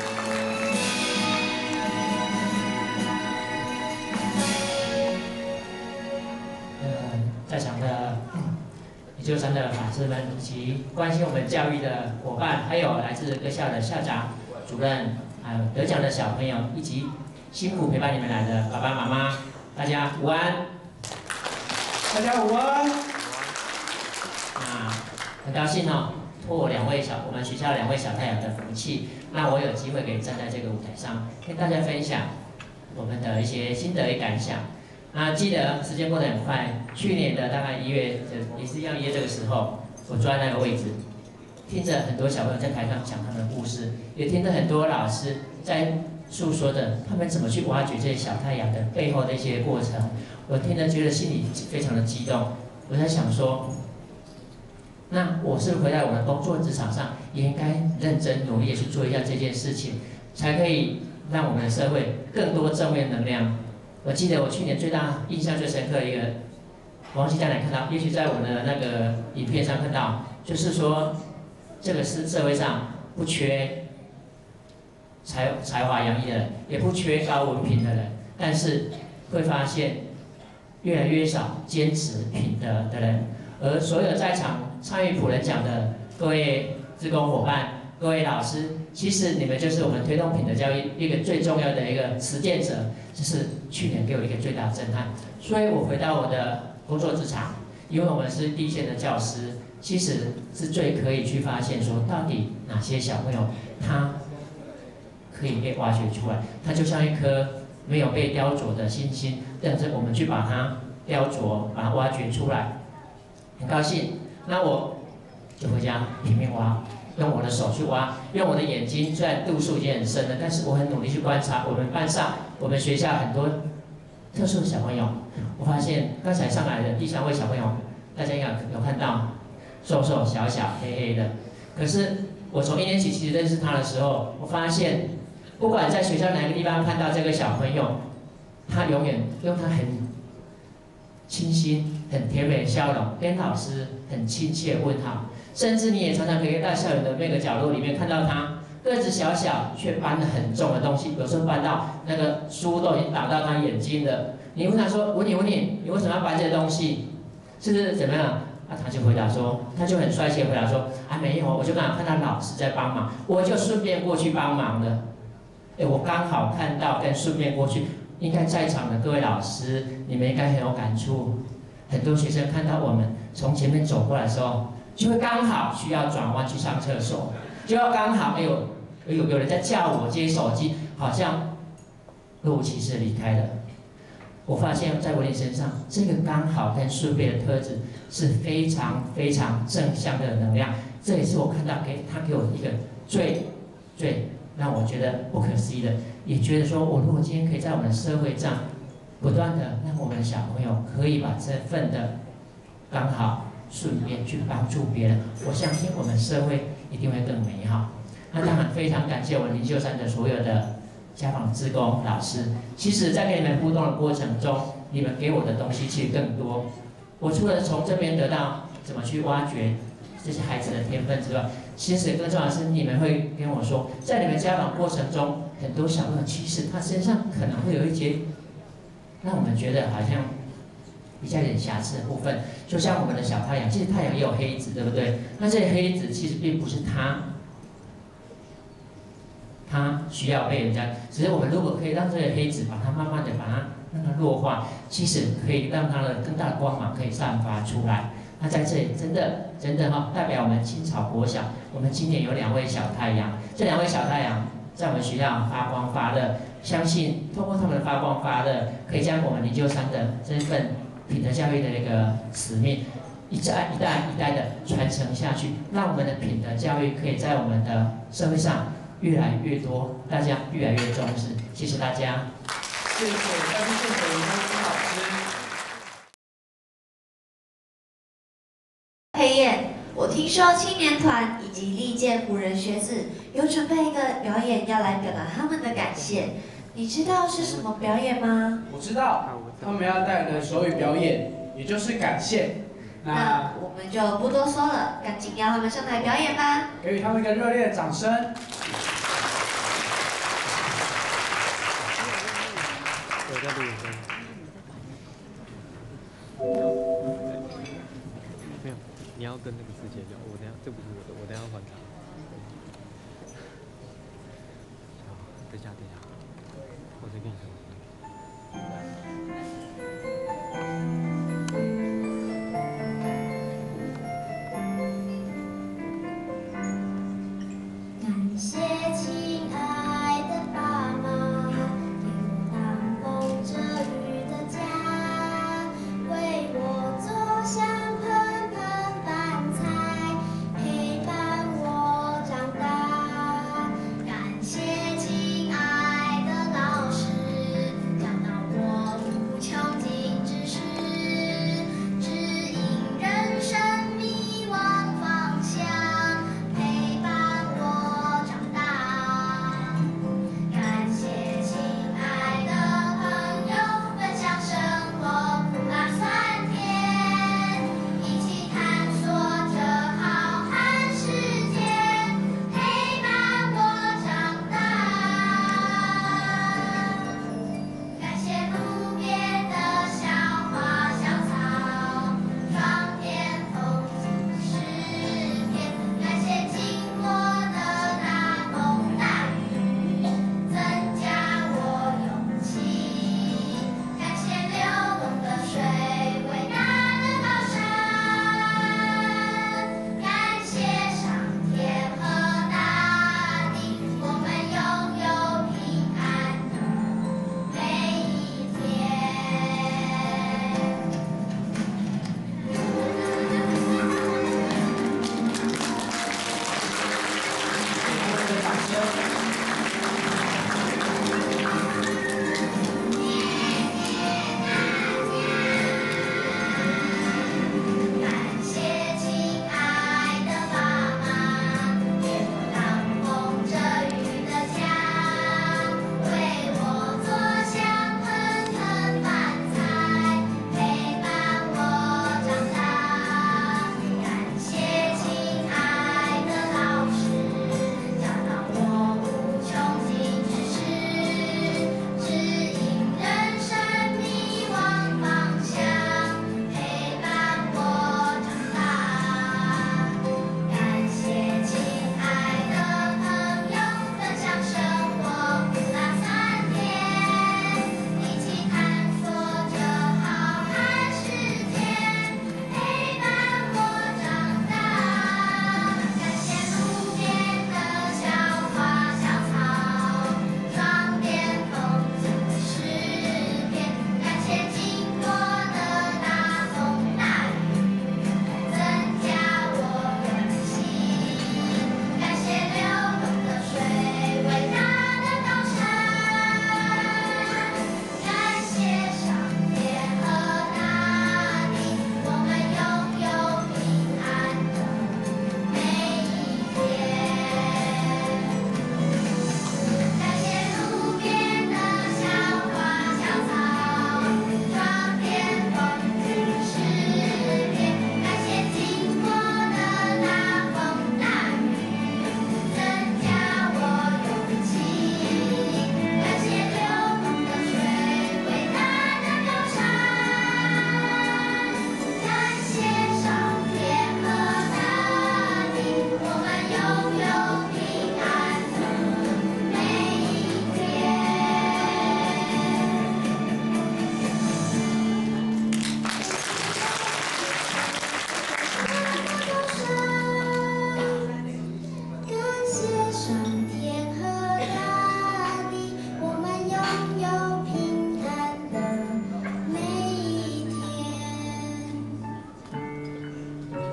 在场的灵鹫山的法师们，以及关心我们教育的伙伴，还有来自各校的校长、主任，还有得奖的小朋友，以及辛苦陪伴你们来的爸爸妈妈，大家午安。
大家午安。
那很高兴哦，托我两位小我们学校两位小太阳的福气，那我有机会可以站在这个舞台上，跟大家分享我们的一些心得与感想。那记得时间过得很快，去年的大概一月，也是一样一月这个时候，我坐在那个位置，听着很多小朋友在台上讲他们的故事，也听着很多老师在诉说着他们怎么去挖掘这些小太阳的背后的一些过程，我听着觉得心里非常的激动。我在想说，那我是回到我的工作职场上，也应该认真努力的去做一下这件事情，才可以让我们的社会更多正面能量。我记得我去年最大印象最深刻的一个，我忘记在哪看到，也许在我的那个影片上看到，就是说这个是社会上不缺才才华洋溢的人，也不缺高文凭的人，但是会发现越来越少坚持品德的人。而所有在场参与普人奖的各位志工伙伴、各位老师，其实你们就是我们推动品德教育一个最重要的一个实践者，这是去年给我一个最大的震撼。所以我回到我的工作职场，因为我们是第一线的教师，其实是最可以去发现说，到底哪些小朋友他可以被挖掘出来，他就像一颗没有被雕琢的星星，等着我们去把它雕琢，把它挖掘出来。很高兴，那我就回家拼命挖，用我的手去挖，用我的眼睛，虽然度数已经很深了，但是我很努力去观察我们班上、我们学校很多特殊的小朋友。我发现刚才上来的第三位小朋友，大家应该有看到，瘦瘦小小、黑黑的。可是我从一年级其实认识他的时候，我发现，不管在学校哪个地方看到这个小朋友，他永远用他很清新、很甜美的笑容，跟老师很亲切问好。甚至你也常常可以在校园的每个角落里面看到他，个子小小却搬得很重的东西，有时候搬到那个书都已经打到他眼睛了。你问他说：“问你问你，你为什么要搬这些东西？是不是怎么样？”啊，他就回答说，他就很帅气的回答说：“啊，没有，我就刚好看到老师在帮忙，我就顺便过去帮忙了。”哎，我刚好看到跟顺便过去。应该在场的各位老师，你们应该很有感触。很多学生看到我们从前面走过来的时候，就会刚好需要转弯去上厕所，就要刚好哎呦，有有人在叫我接手机，好像若无其事离开了。我发现在文林身上，这个刚好跟顺便的特质是非常非常正向的能量。这也是我看到给他给我一个最最让我觉得不可思议的。也觉得说，我如果今天可以在我们的社会上，不断的让我们的小朋友可以把这份的刚好顺便去帮助别人，我相信我们社会一定会更美好。那当然非常感谢我们灵秀山的所有的家访志工老师。其实，在跟你们互动的过程中，你们给我的东西其实更多。我除了从这边得到怎么去挖掘这些孩子的天分之外，其实更重要的是，你们会跟我说，在你们家访过程中，很多小朋友其实他身上可能会有一些让我们觉得好像比较有点瑕疵的部分，就像我们的小太阳，其实太阳也有黑子，对不对？那这些黑子其实并不是他，他需要被人家，只是我们如果可以让这些黑子把它慢慢的把它让它弱化，其实可以让它的更大的光芒可以散发出来。那在这里真的真的哈、哦，代表我们青草国小，我们今年有两位小太阳，这两位小太阳在我们学校发光发热，相信通过他们的发光发热，可以将我们灵鹫山的这份品德教育的一个使命，一代一代一代的传承下去，让我们的品德教育可以在我们的社会上越来越多，大家越来越重视。谢谢大家。
谢谢，再次谢谢林老师。
佩燕，我听说青年团以及历届辅仁学子有准备一个表演要来表达他们的感谢，你知道是什么表演吗？
我知道，他们要带来的手语表演，也就是感谢。
那我们就不多说了，赶紧让他们上台表演吧！
给予他们一个热烈的掌声。
我在录影中。没有，你要跟那个师姐聊，我等下这不是我的，我等下还他。好，等一下，等一下，我再跟你说。
感谢亲爱的爸妈，给我挡风遮雨的家，为我做香喷喷饭菜，陪伴我长大。感谢亲爱的老师，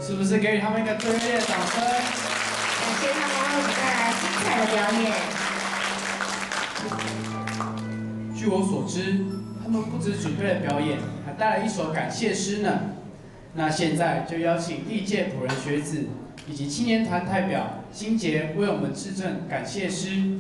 是不是给予他们一个最热烈的掌声？
感谢他们为我们带来精彩的表演。
据我所知，他们不只准备了表演，还带了一首感谢诗呢。那现在就邀请历届辅仁学子以及青年团代表金杰为我们致赠感谢诗。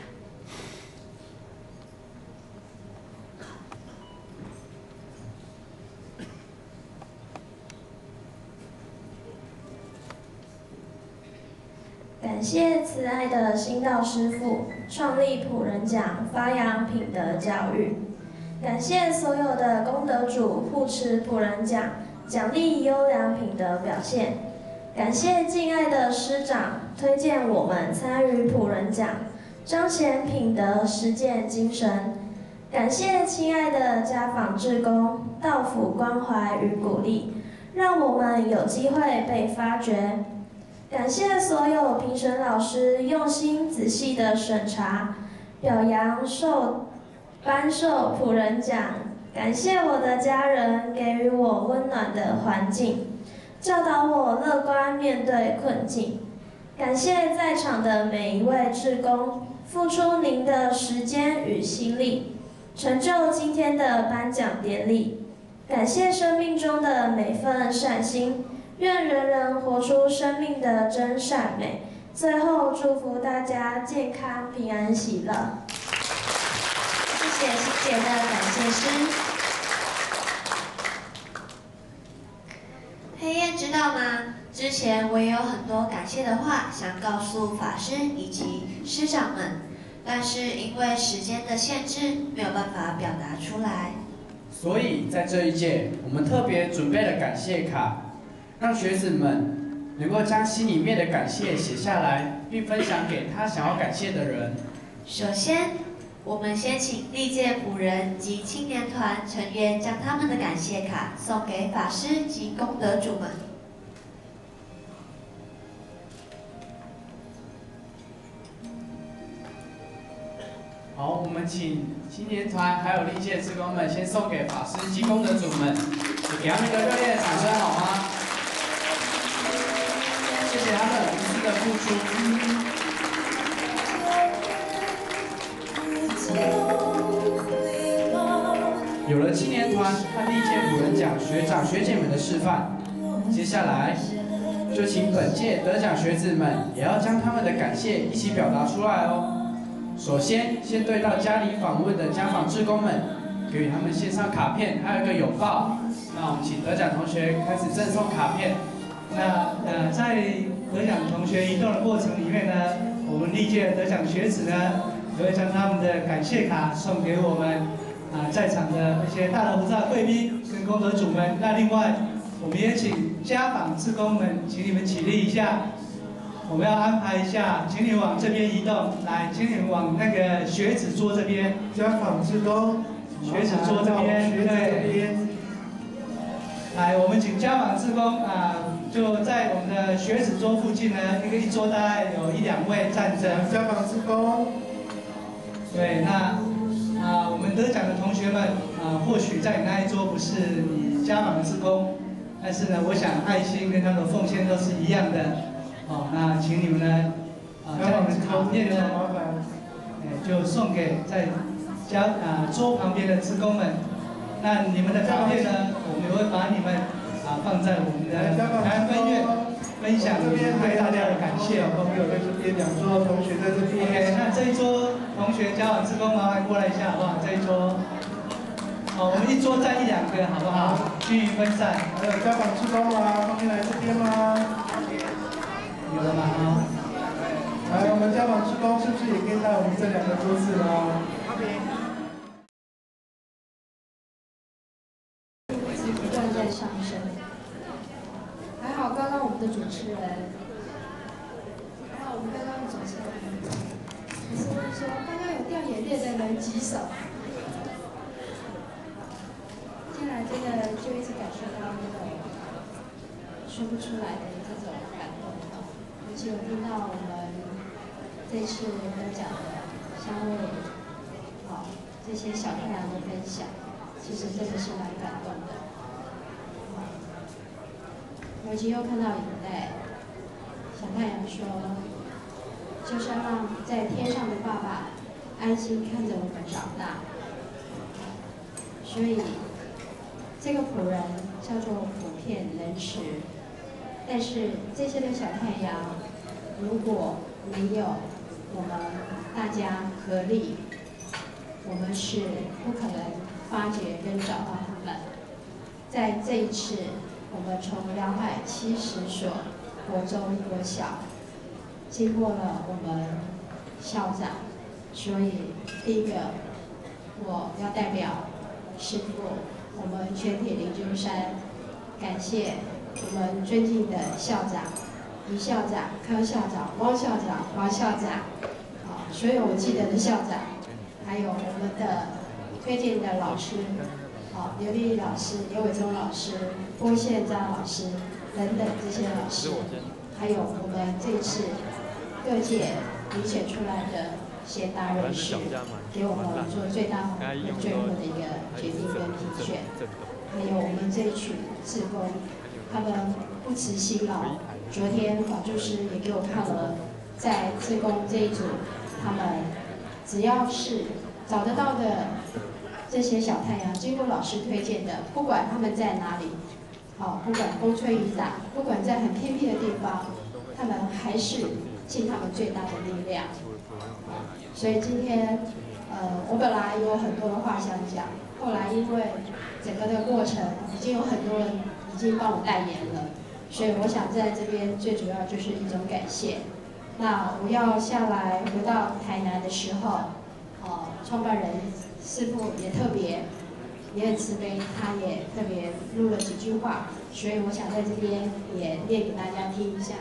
感谢慈爱的新道师父创立辅仁奖，发扬品德教育。感谢所有的功德主护持辅仁奖，奖励优良品德表现。感谢敬爱的师长推荐我们参与辅仁奖，彰显品德实践精神。感谢亲爱的家访志工到府关怀与鼓励，让我们有机会被发掘。感谢所有评审老师用心仔细的审查，表扬受颁授辅仁奖。感谢我的家人给予我温暖的环境，教导我乐观面对困境。感谢在场的每一位志工，付出您的时间与心力，成就今天的颁奖典礼。感谢生命中的每份善心。愿人人活出生命的真善美。最后，祝福大家健康、平安、喜乐。
谢谢欣姐的感谢诗。黑燕知道吗？之前我也有很多感谢的话想告诉法师以及师长们，但是因为时间的限制，没有办法表达出来。
所以在这一届，我们特别准备了感谢卡。让学子们能够将心里面的感谢写下来，并分享给他想要感谢的人。
首先，我们先请历届辅仁及青年团成员将他们的感谢卡送给法师及功德主们。
好，我们请青年团还有历届志工们先送给法师及功德主们，给他们一个热烈的掌声好吗？谢谢他们无私的付出。有了青年团和历届辅仁奖学长学姐们的示范，接下来就请本届得奖学子们也要将他们的感谢一起表达出来哦。首先，先对到家里访问的家访志工们，给予他们献上卡片，还有一个拥抱。那我们请得奖同学开始赠送卡片。
那呃，在得奖同学移动的过程里面呢，我们历届得奖学子呢，也会将他们的感谢卡送给我们啊、呃、在场的一些大德菩萨贵宾跟功德主们。那另外，我们也请家访志工们，请你们起立一下，我们要安排一下，请你往这边移动，来，请你们往那个学子桌这边。
家访志工，
学子桌这边，对。来，我们请家访志工啊。就在我们的学子桌附近呢，一个一桌大概有一两位站着。
家访志工。
对，那啊，我们得奖的同学们啊，或许在你那一桌不是你家访的志工，但是呢，我想爱心跟他们的奉献都是一样的。哦，那请你们呢，啊，将你们卡片呢，哎，就送给在家啊桌旁边的志工们。那你们的卡片呢，我们也会把你们。啊，放在我们的台湾分院分享对大家的感谢。
朋友在这边，两桌同学在这边。
OK， 那这一桌同学家访志工麻烦过来一下好不好？这一桌，哦，我们一桌站一两个好不好？区域分散。
还有家访志工吗？方便来这边吗？
有了吗？啊。
来，我们家访志工是不是也可以到我们这两个桌子呢？
不断在上升。还好刚刚我们的主持人，还好我们刚刚的主持人，只是问说刚刚有掉眼泪的人举手。进来真的就一直感受到那种说不出来的这种感动，尤其我听到我们这次得奖的香味，好这些小太阳的分享，其实真的是蛮感动的。 尤其又看到影带，小太阳说，就是要让在天上的爸爸安心看着我们长大。所以这个仆人叫做普遍仁慈，但是这些的小太阳，如果没有我们大家合力，我们是不可能发掘跟找到他们。在这一次，我们从两百七十所国中国小，经过了我们校长，所以第一个我要代表师父，我们全体灵鹫山，感谢我们尊敬的校长、于校长、康校长、汪校长、黄校长，啊，所有我记得的校长，还有我们的推荐的老师，啊，刘丽老师、刘伟忠老师、郭宪章老师等等这些老师，还有我们这次各界遴选出来的贤达人士，给我们做最大最后的一个决定跟评选。还有我们这一群志工，他们不辞辛劳。昨天法助师也给我看了，在志工这一组，他们只要是找得到的这些小太阳，经过老师推荐的，不管他们在哪里，好，不管风吹雨打，不管在很偏僻的地方，他们还是尽他们最大的力量。所以今天，呃，我本来有很多的话想讲，后来因为整个的过程已经有很多人已经帮我代言了，所以我想在这边最主要就是一种感谢。那我要下来回到台南的时候，呃，创办人师父也特别也很慈悲，他也特别录了几句话，所以我想在这边也念给大家听一下。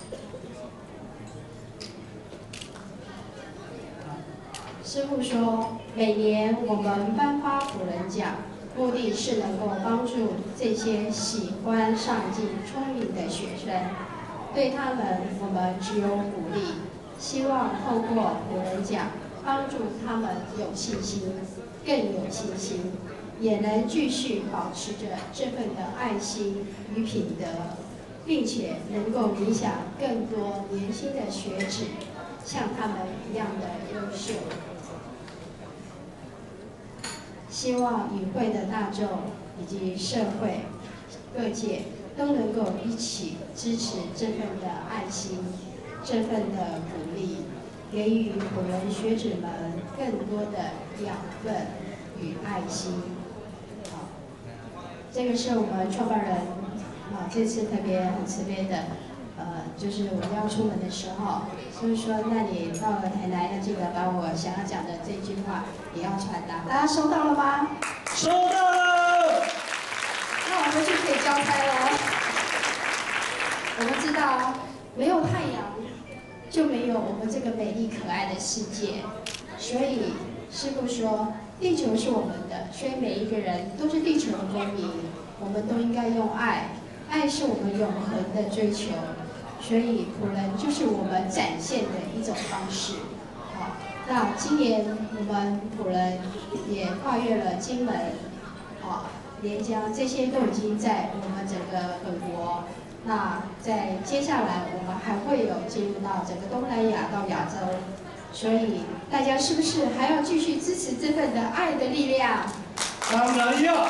师父说，每年我们颁发辅仁奖，目的是能够帮助这些喜欢上进、聪明的学生，对他们我们只有鼓励，希望透过辅仁奖帮助他们有信心，更有信心，也能继续保持着这份的爱心与品德，并且能够影响更多年轻的学子，像他们一样的优秀。希望与会的大众以及社会各界都能够一起支持这份的爱心，这份的鼓励，给予辅仁学子们更多的养分与爱心。好，这个是我们创办人啊，这次特别很慈悲的，呃，就是我们要出门的时候，所以说，那你到了台南要记得把我想要讲的这句话也要传达，大家收到了吗？
收到了。
那我回去可以交差了。我们知道，没有太阳，就没有我们这个美丽可爱的世界。所以师父说，地球是我们的，所以每一个人都是地球的公民，我们都应该用爱，爱是我们永恒的追求。所以辅仁就是我们展现的一种方式。好，那今年我们辅仁也跨越了金门、啊连江，这些都已经在我们整个本国。那在接下来我们还会有进入到整个东南亚到亚洲，所以大家是不是还要继续支持这份的爱的力量？
当然要。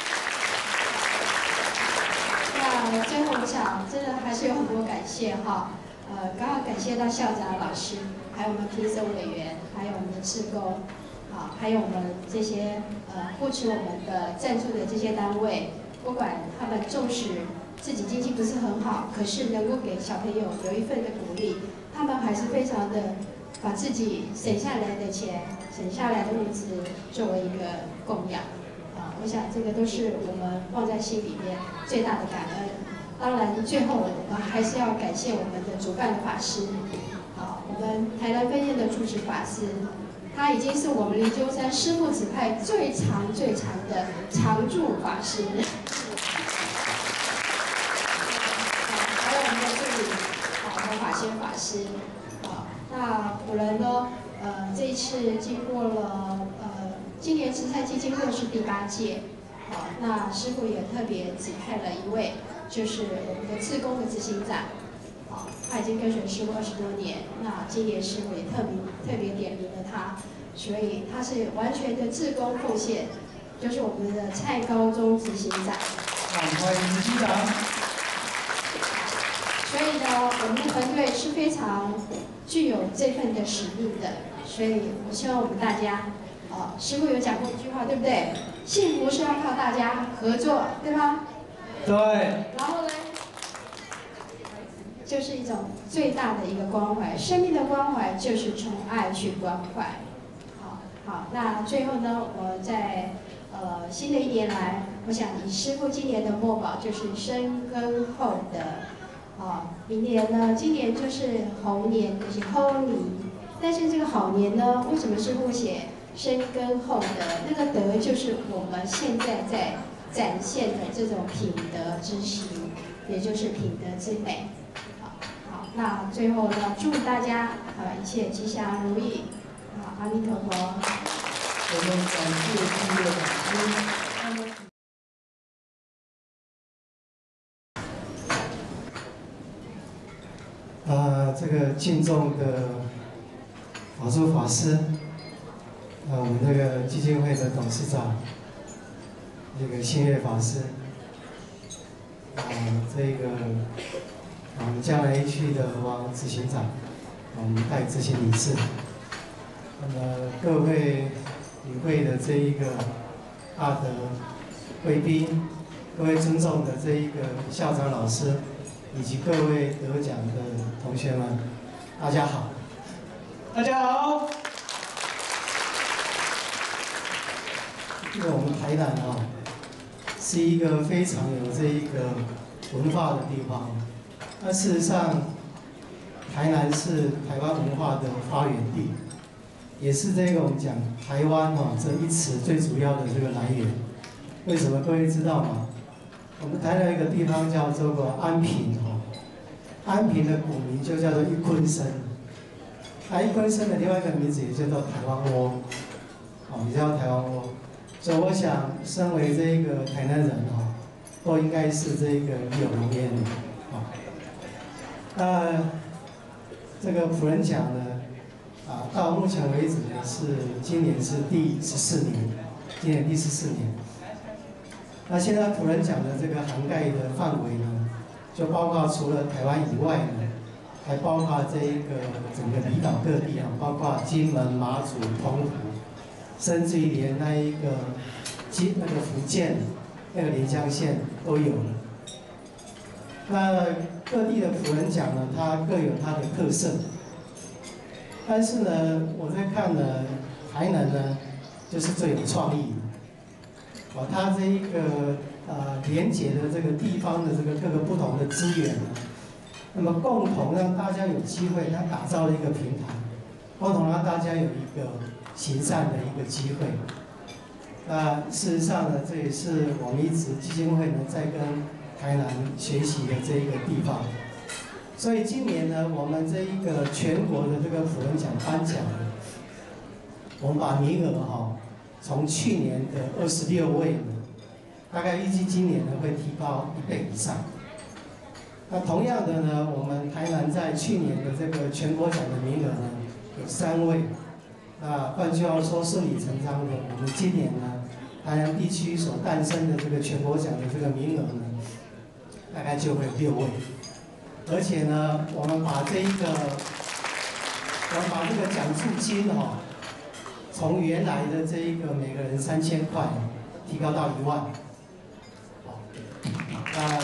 那最后我想，真的还是有很多感谢哈，呃，刚好感谢到校长老师，还有我们评审委员，还有我们的志工，啊，还有我们这些呃扶持我们的赞助的这些单位，不管他们重视自己经济不是很好，可是能够给小朋友有一份的鼓励，他们还是非常的把自己省下来的钱、省下来的物资作为一个供养。啊，我想这个都是我们放在心里面最大的感恩。当然，最后我们还是要感谢我们的主办的法师，啊，我们台南分院的住持法师，他已经是我们灵鹫山师父子派最长最长的常驻法师。还有我们的助理，啊，我们法宣法师，啊，那辅仁呢，呃，这一次经过了呃。今年慈善基金会是第八届，啊， 好，那师傅也特别指派了一位，就是我们的志工的执行长。好，他已经跟随师傅二十多年，那今年师傅也特别特别点名了他，所以他是完全的志工奉献，就是我们的蔡高中执行长。
好，欢迎执行长。
所以呢，我们的团队是非常具有这份的使命的，所以我希望我们大家，哦，师傅有讲过一句话，对不对？幸福是要靠大家合作，对吗？
对。
然后呢，就是一种最大的一个关怀，生命的关怀就是从爱去关怀。好，好，那最后呢，我在呃新的一年来，我想以师傅今年的墨宝就是深耕后的。啊，明年呢？今年就是猴年，就是猴年。但是这个好年呢，为什么师傅写深耕后的那个德，就是我们现在在展现的这种品德之心，也就是品德之美。好，好，那最后呢，祝大家呃一切吉祥如意。好，阿弥陀佛。
我们感谢今日老师。呃，这个敬重的法珠法师，呃，我们这个基金会的董事长，这个信月法师，啊、呃，这个我们江南一区的王执行长，我们戴执行理事，那么各位与会的这一个大德贵宾，各位尊重的这一个校长老师。以及各位得奖的同学们，大家好！大家好！这个我们台南啊，是一个非常有这一个文化的地方。那事实上，台南是台湾文化的发源地，也是这个我们讲台湾哈这一词最主要的这个来源。为什么各位知道吗？我们台南有一个地方叫做个安平哈，安平的古名就叫做一坤生，啊一坤生的另外一个名字也叫做台湾窝，哦也叫台湾窝，所以我想身为这个台南人哈，都应该是这个有容焉的，啊，那这个普仁奖呢，啊到目前为止呢是今年是第十四年，今年第十四年。那现在普仁奖的这个涵盖的范围呢，就包括除了台湾以外呢，还包括这一个整个离岛各地啊，包括金门、马祖、澎湖，甚至于连那一个金那个福建那个连江县都有了。那各地的普仁奖呢，它各有它的特色，但是呢，我在看呢，台南呢，就是最有创意的。哦，它这一个呃连结的这个地方的这个各个不同的资源呢，那么共同让大家有机会，它打造了一个平台，共同让大家有一个行善的一个机会。那事实上呢，这也是我们一直基金会呢在跟台南学习的这一个地方。所以今年呢，我们这一个全国的这个普仁奖颁奖，我们把名额哈、哦。从去年的二十六位呢，大概预计今年呢会提高一倍以上。那同样的呢，我们台南在去年的这个全国奖的名额呢有三位。那换句话说，顺理成章的，我们今年呢，台南地区所诞生的这个全国奖的这个名额呢，大概就会六位。而且呢，我们把这一个，我们把这个奖助金哈、哦。从原来的这一个每个人三千块，提高到一万。那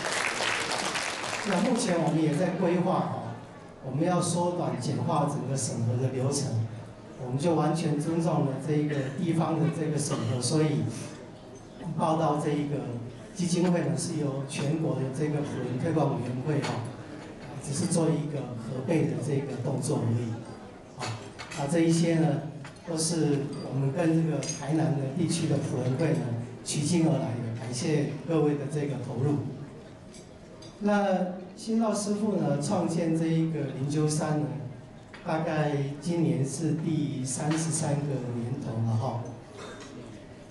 那目前我们也在规划哈，我们要缩短简化整个审核的流程，我们就完全尊重了这一个地方的这个审核，所以报到这一个基金会呢是由全国的这个普仁推广委员会哈，只是做一个核备的这个动作而已。啊，那这一些呢。都是我们跟这个台南的地区的普仁会呢取经而来的，感谢各位的这个投入。那新道师傅呢创建这一个灵鹫山呢，大概今年是第三十三个年头了哈。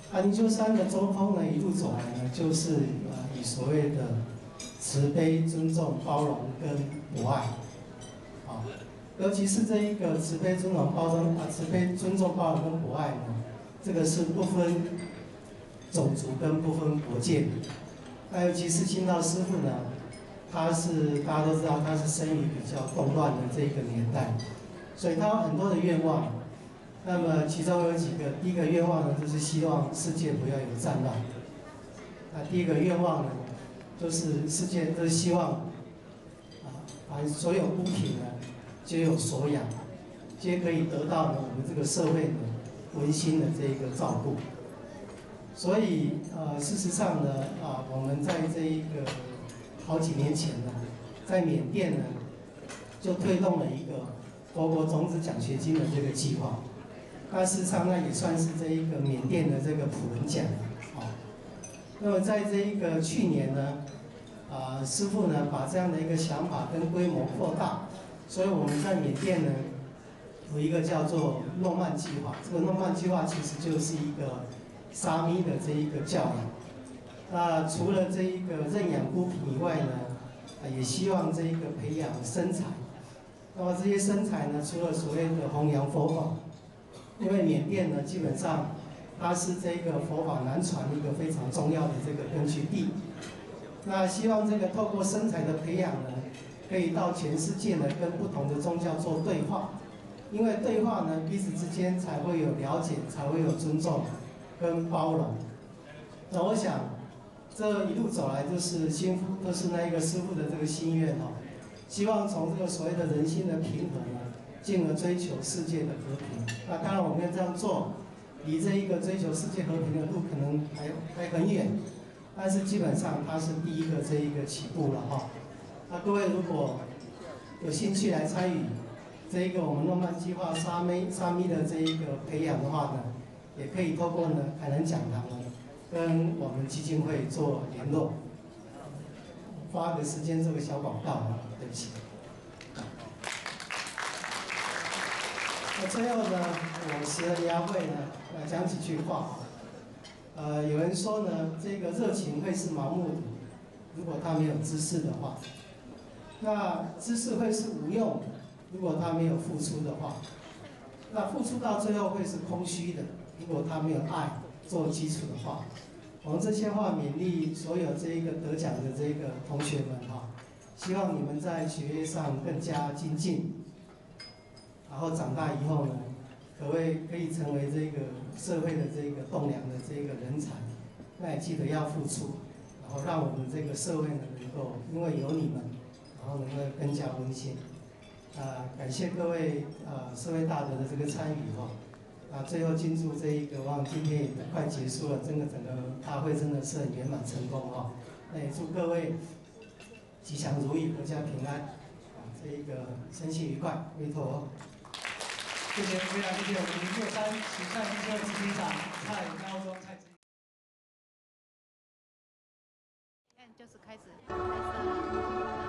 啊，灵鹫山的中峰呢，一路走来呢，就是呃以所谓的慈悲、尊重、包容跟博爱，啊，尤其是这一个慈悲、尊重、包容啊，慈悲、尊重、包容跟博爱呢，这个是不分种族跟不分国界的。那尤其是新道师父呢，他是大家都知道，他是生于比较动乱的这一个年代，所以他有很多的愿望。那么其中有几个，第一个愿望呢，就是希望世界不要有战乱。那第一个愿望呢，就是世界都是希望啊，把所有物品呢皆有所养，皆可以得到呢我们这个社会呢温馨的这一个照顾。所以呃，事实上呢啊，我们在这一个好几年前呢，在缅甸呢就推动了一个佛国种子奖学金的这个计划。那事实上，那也算是这一个缅甸的这个普仁奖啊。那么在这一个去年呢，啊、呃，师父呢把这样的一个想法跟规模扩大，所以我们在缅甸呢有一个叫做诺曼计划。这个诺曼计划其实就是一个沙弥的这一个教养。那除了这一个认养孤贫以外呢，啊，也希望这一个培养僧才。那么这些僧才呢，除了所谓的弘扬佛法。因为缅甸呢，基本上它是这个佛法南传一个非常重要的这个根据地。那希望这个透过僧才的培养呢，可以到全世界呢跟不同的宗教做对话，因为对话呢彼此之间才会有了解，才会有尊重跟包容。那我想这一路走来都是心都是那一个师父的这个心愿哦，希望从这个所谓的人心的平衡呢，进而追求世界的和平。那当然我们要这样做，离这一个追求世界和平的路可能还还很远，但是基本上它是第一个这一个起步了哈。那各位如果有兴趣来参与这一个我们诺曼计划沙弥沙弥的这一个培养的话呢，也可以透过呢海南讲堂呢跟我们基金会做联络。花个时间做个小广告啊，对不起。那最后呢，我十人牙会呢，呃，讲几句话。呃，有人说呢，这个热情会是盲目的，如果他没有知识的话；那知识会是无用的，如果他没有付出的话；那付出到最后会是空虚的，如果他没有爱做基础的话。我们这些话勉励所有这一个得奖的这个同学们哈，希望你们在学业上更加精进。然后长大以后呢，可谓可以成为这个社会的这个栋梁的这个人才。那也记得要付出，然后让我们这个社会呢能够因为有你们，然后能够更加温馨。啊、呃，感谢各位啊、呃、社会大德的这个参与哈。啊，最后进入这一个，望今天也快结束了，真的整个大会真的是很圆满成功哈。那也祝各位吉祥如意，阖家平安。啊，这一个身心愉快，阿弥陀佛。谢谢，非常谢谢我们灵鹫山慈善机构执行长蔡高中蔡执行。
现在就是开始拍摄。